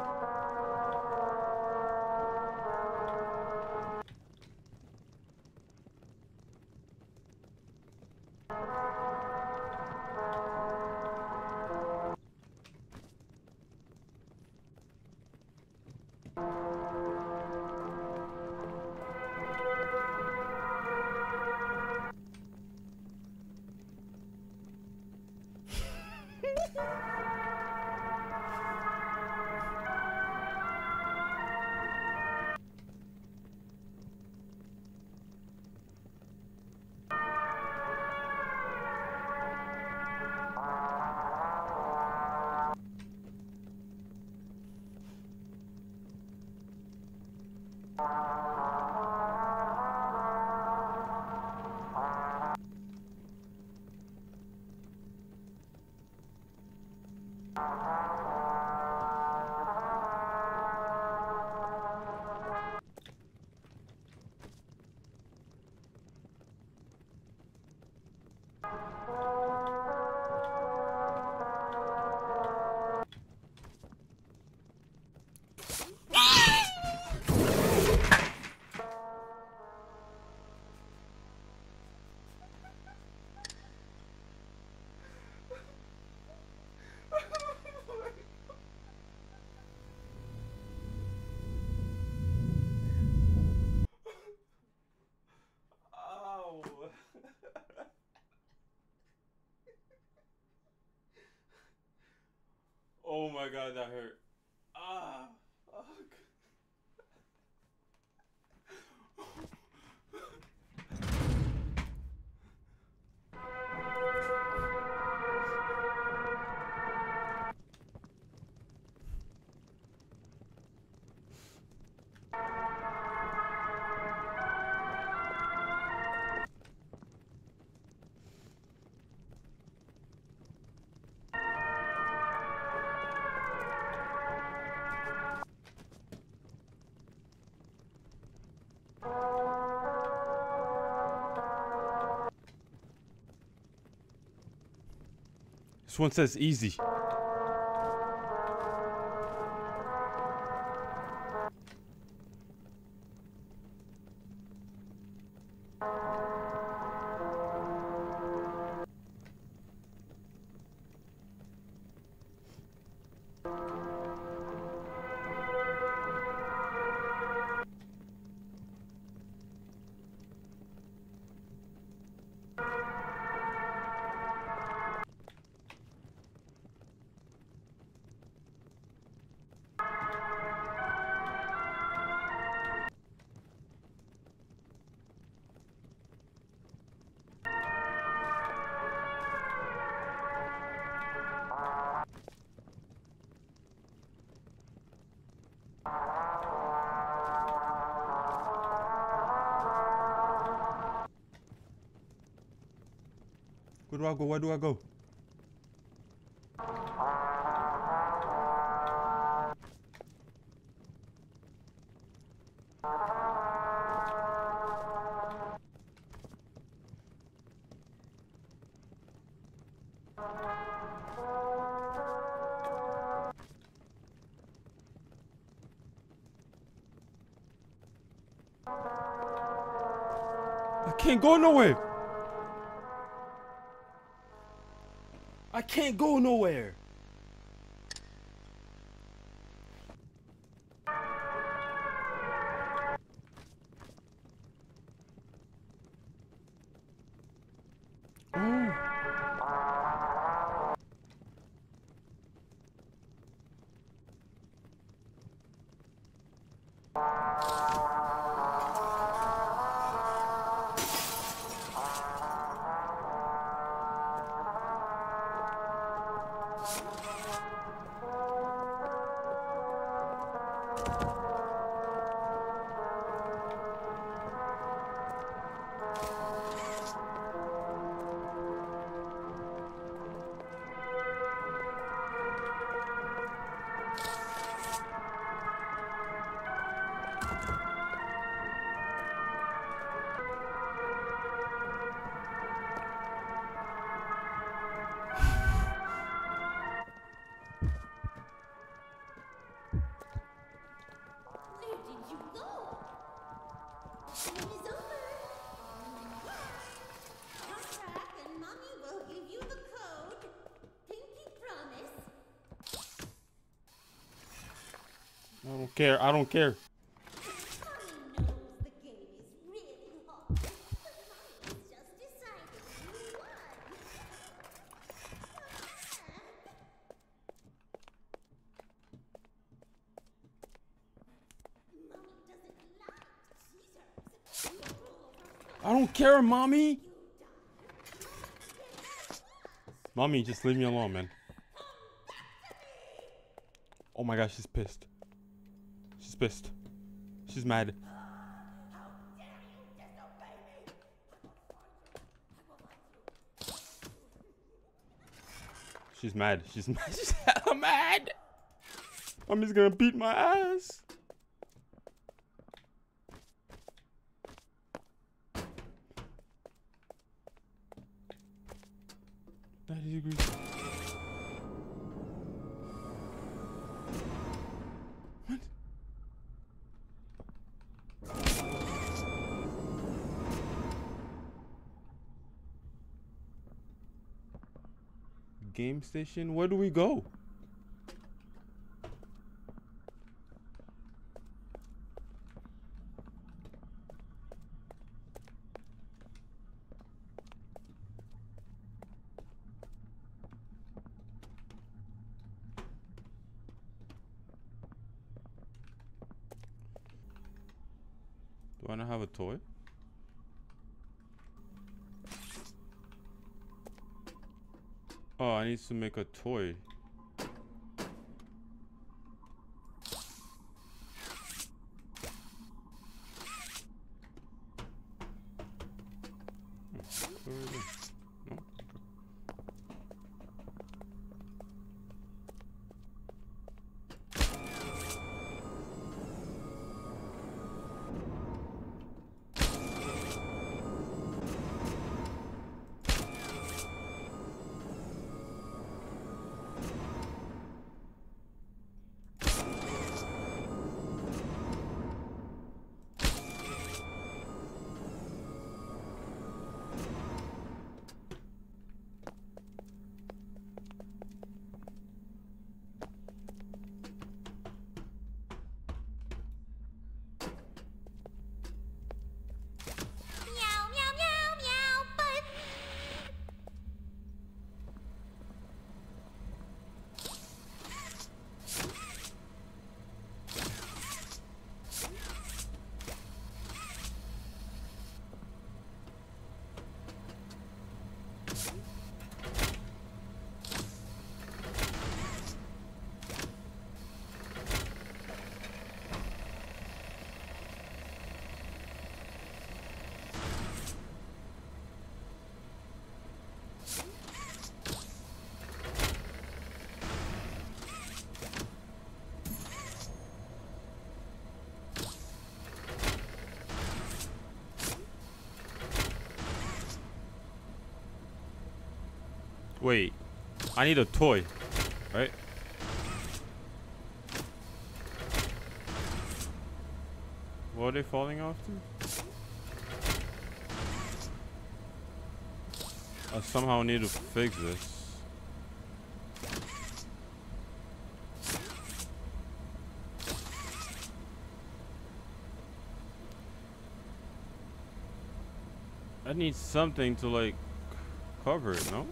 Oh my god, that hurt. Ah, fuck. This one says easy. Where do I go? Where do I go? I can't go nowhere. I can't go nowhere. Oh. I don't care. I don't care. I don't care, mommy. Mommy, just leave me alone, man. Oh my gosh, she's pissed. She's pissed. She's mad. She's mad. She's mad. She's hella mad. Mommy's gonna beat my ass. ninety degrees. What? Game station? Where do we go? Do I not have a toy? Oh, I need to make a toy. No? Wait, I need a toy, right? What are they falling off to? I somehow need to fix this. I need something to like cover it, no?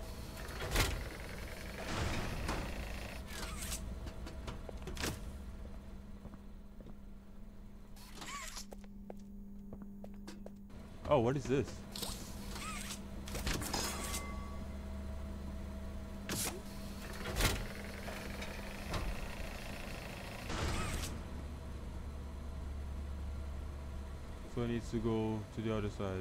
Oh, what is this? So I need to go to the other side.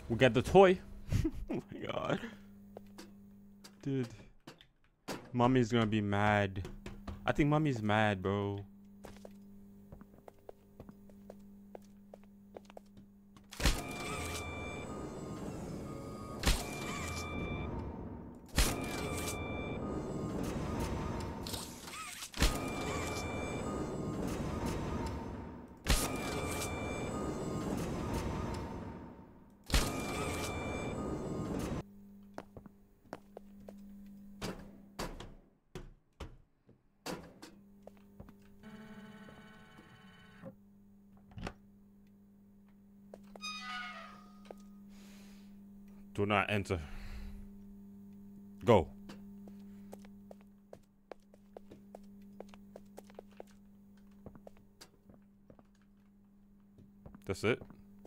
We got the toy. Oh my god. Dude. Mommy's gonna be mad. I think mommy's mad, bro. Do not enter. Go. That's it.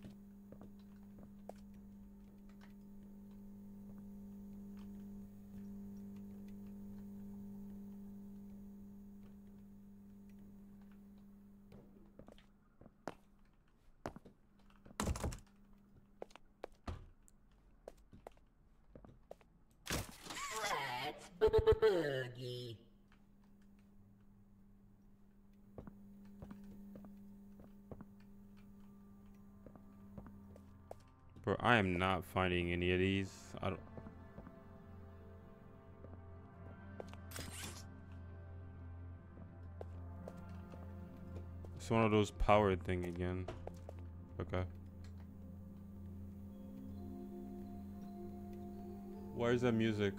Boogie. Bro, I am not finding any of these. I don't. It's one of those power thing again. Okay. Where's the music?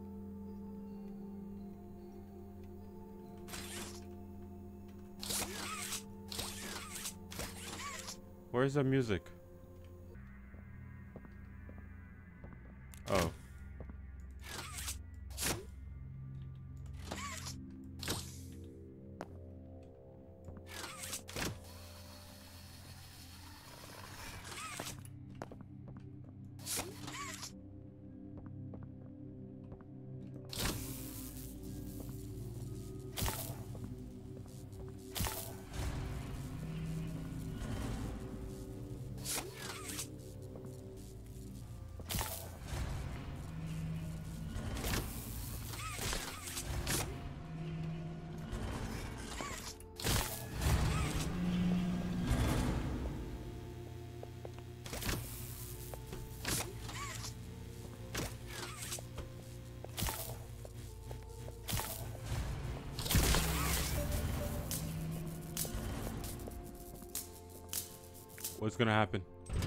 Where's the music? Oh. What's gonna happen?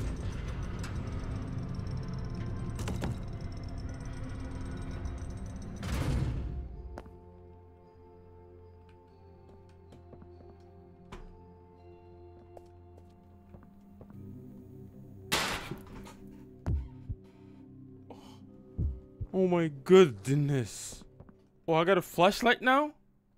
Oh my goodness. Oh, I got a flashlight now?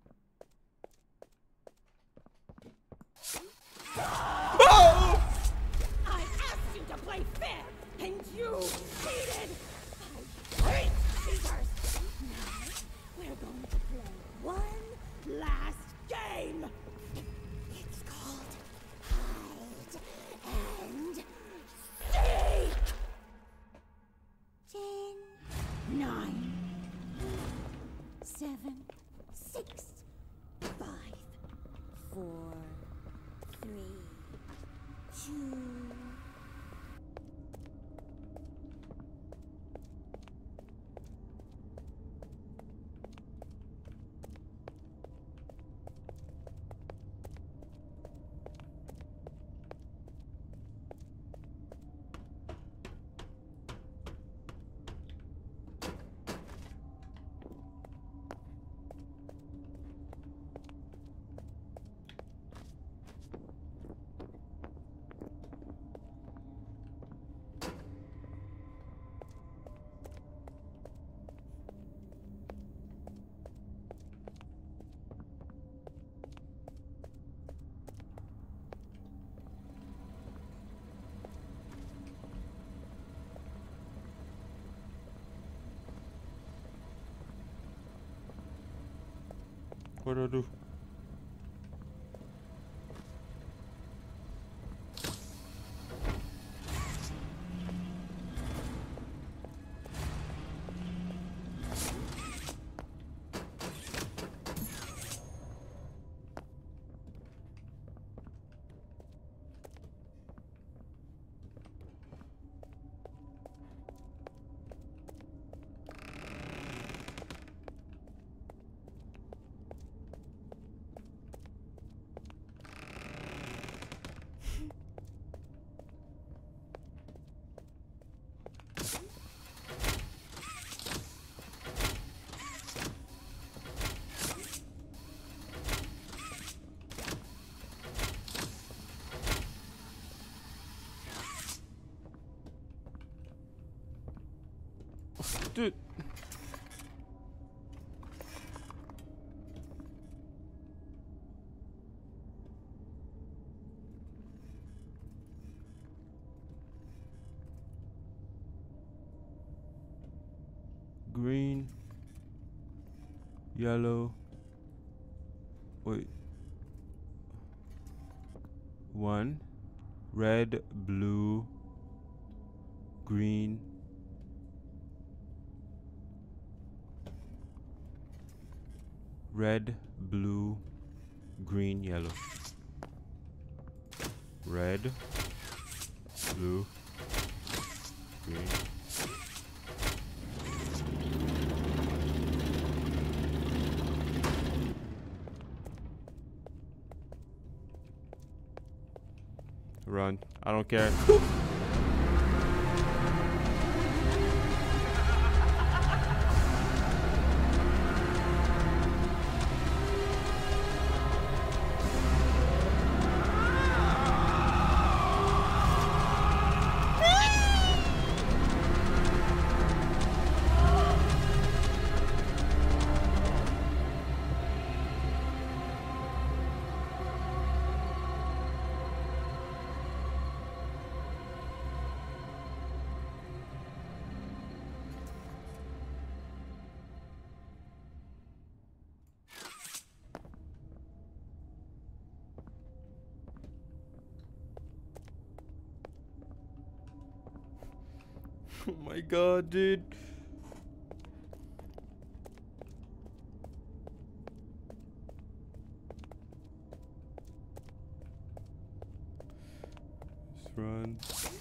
Seven, six, five, four, three, two. What do I do? Dude. Green, yellow, wait, one, red, blue, green, red, blue, green, yellow, red, blue, green. Run. I don't care. Oh my god, dude. Let's run.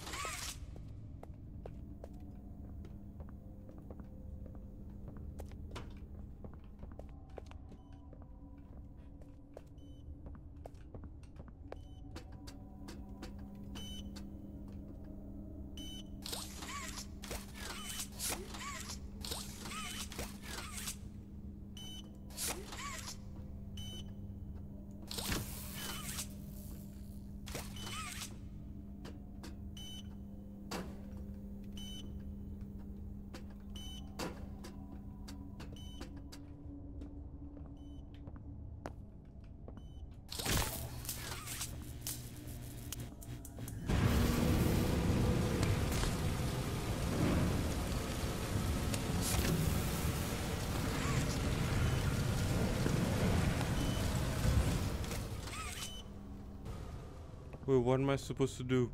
Wait, what am I supposed to do?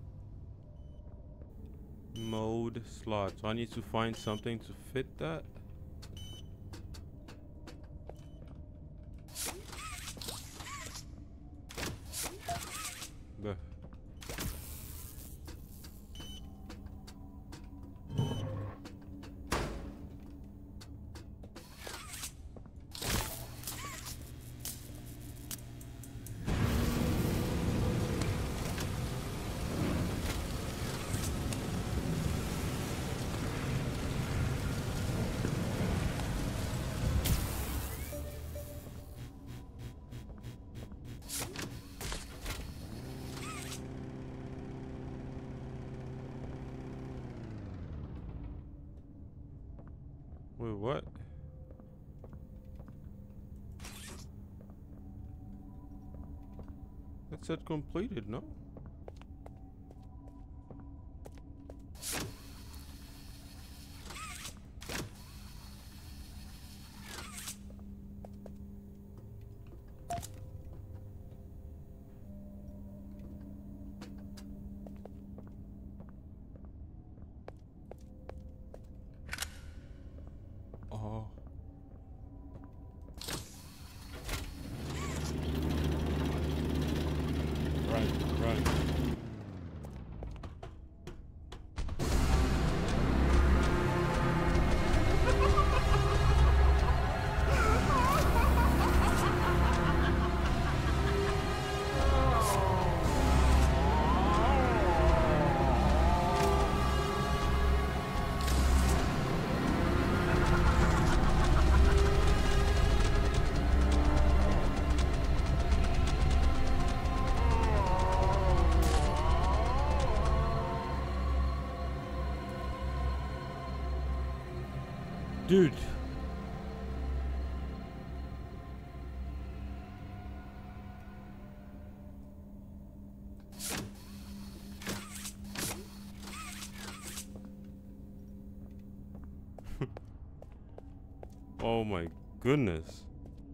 Mode slot. So I need to find something to fit that. The Wait, what? That said completed, no? Oh. Run, run. Dude. Oh my goodness.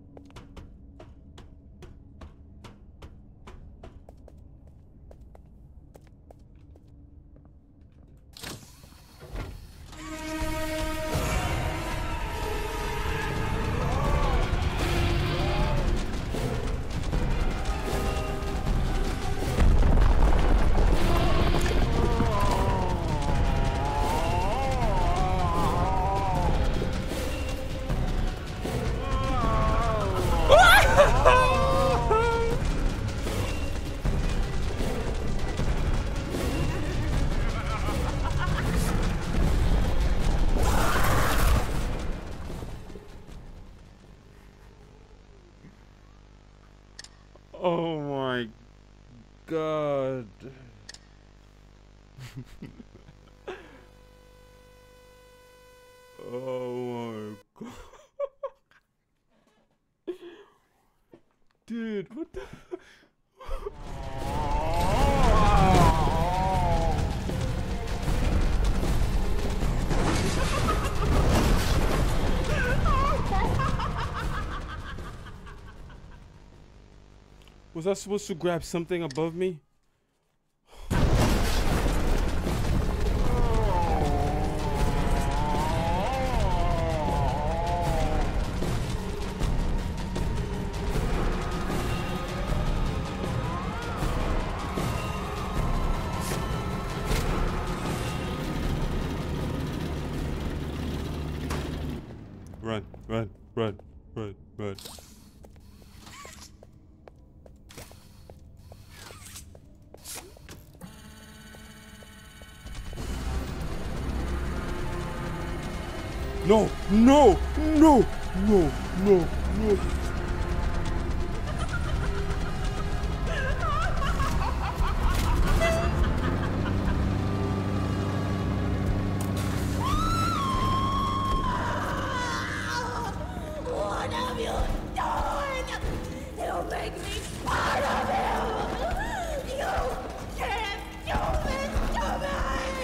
Oh my god. Oh my god. Dude, what the Was I supposed to grab something above me? Run, run, run, run, run. No, no, no, no, no, no. What have you done? You make me part of you! You can't do this to me!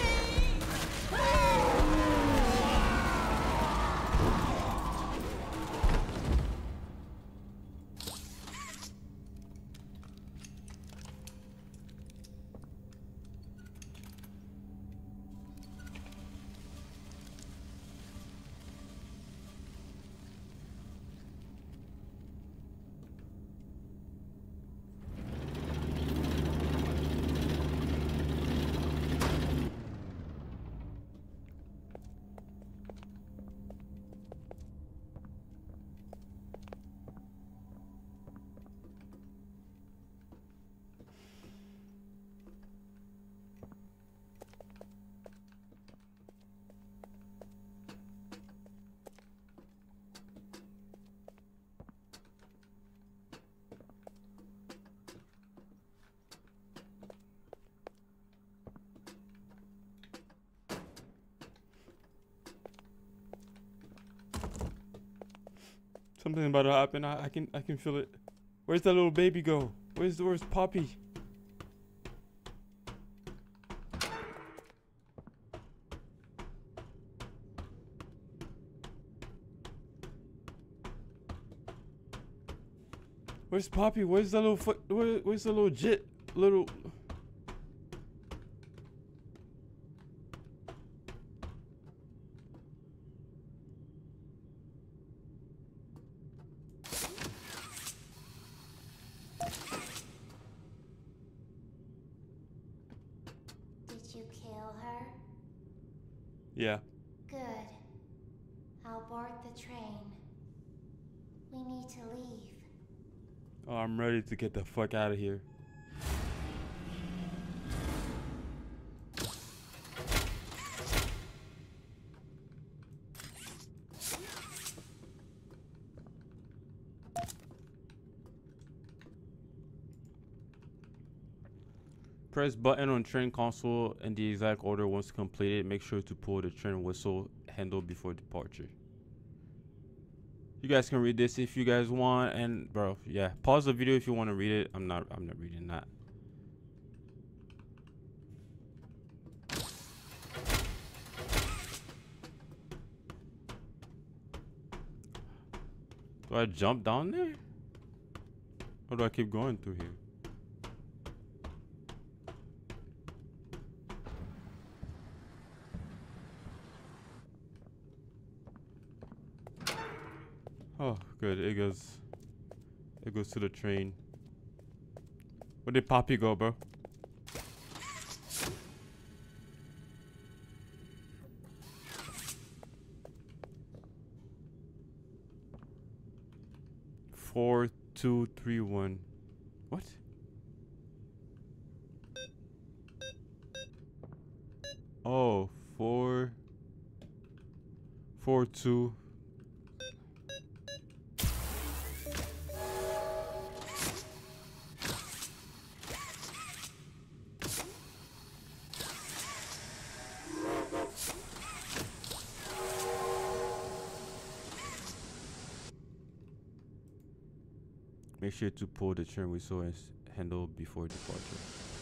Something about to happen. I, I can I can feel it. Where's that little baby go? Where's where's Poppy? Where's Poppy? Where's the little foot? Where, where's the little jit? Little. Did you kill her? Yeah. Good. I'll board the train. We need to leave. Oh, I'm ready to get the fuck out of here. Press button on train console in the exact order once completed. Make sure to pull the train whistle handle before departure. You guys can read this if you guys want, and bro, yeah, pause the video if you want to read it. I'm not. I'm not reading that. Do I jump down there? Or do I keep going through here? Oh, good. It goes. It goes to the train. Where did Poppy go, bro? Four, two, three, one. What? Oh, four, four, two. Make sure to pull the turn whistle and handle before departure.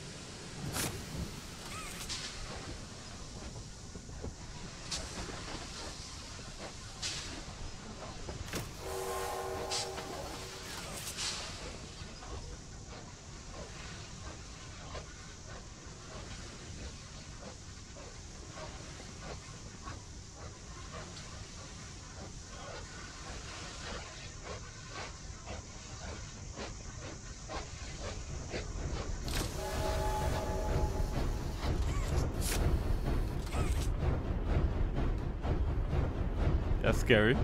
That's scary.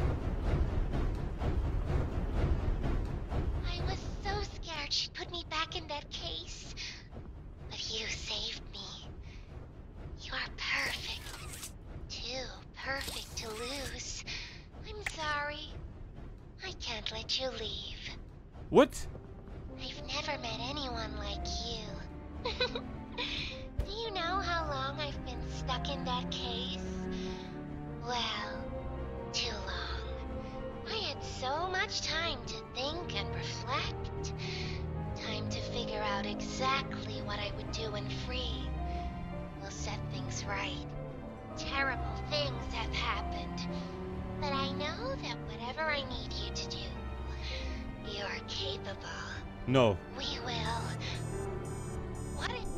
I was so scared she'd put me back in that case. But you saved me. You are perfect. Too perfect to lose. I'm sorry. I can't let you leave. What? I've never met anyone like you. Do you know how long I've been stuck in that case? Well, too long. I had so much time to think and reflect. Time to figure out exactly what I would do when free. We'll set things right. Terrible things have happened. But I know that whatever I need you to do, you're capable. No. We will. What if...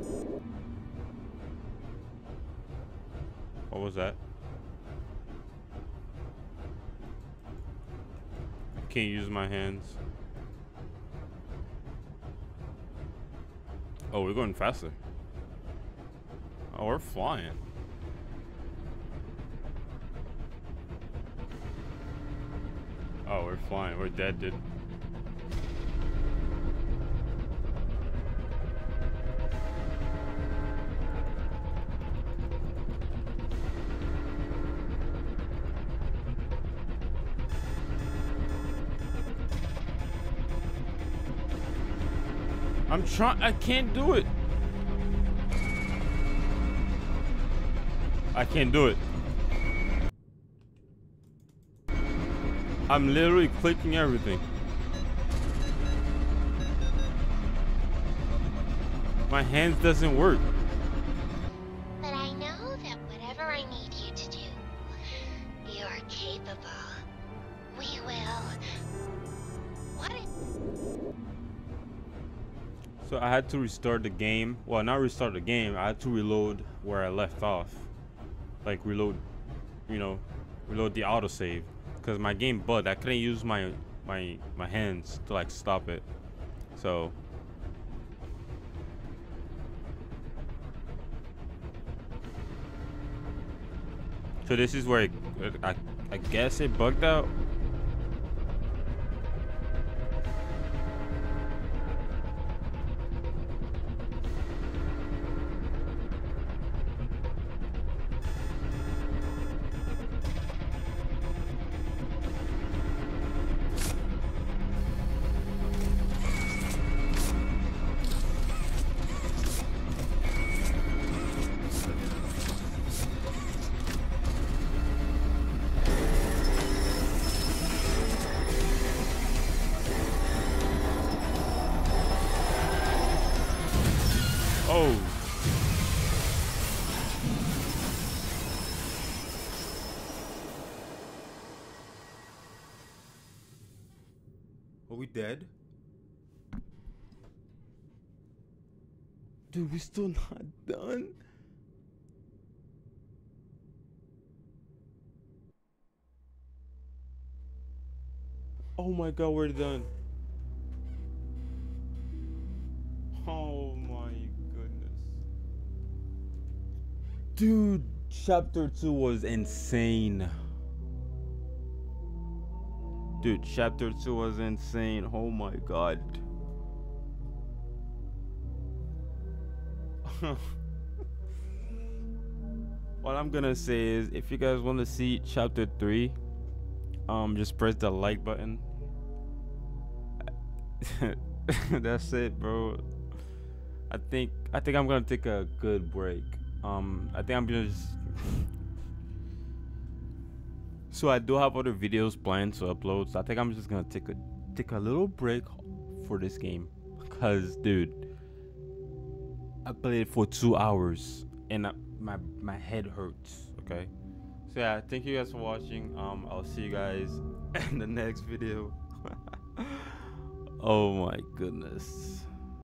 What was that? Can't use my hands. Oh, we're going faster. Oh, we're flying. Oh, we're flying. We're dead, dude. I'm trying. I can't do it. I can't do it. I'm literally clicking everything. My hands doesn't work. But I know that whatever I need you to do, you're capable. We will. What if... So I had to restart the game. Well, not restart the game. I had to reload where I left off. Like reload, you know, reload the autosave. Because my game bugged. I couldn't use my my my hands to like stop it. So So this is where it, I I guess it bugged out. Oh. Are we dead? Dude, we still not done? Oh my god, we're done. Oh my goodness. Dude, chapter two was insane. Dude, chapter two was insane. Oh my god. What I'm gonna say is, if you guys want to see chapter three, um, just press the like button. That's it, bro. I think I think I'm gonna take a good break. Um, I think I'm gonna just. So I do have other videos planned to upload. So I think I'm just gonna take a take a little break for this game, cause dude, I played it for two hours and I, my my head hurts. Okay. So yeah, thank you guys for watching. Um, I'll see you guys in the next video. Oh my goodness.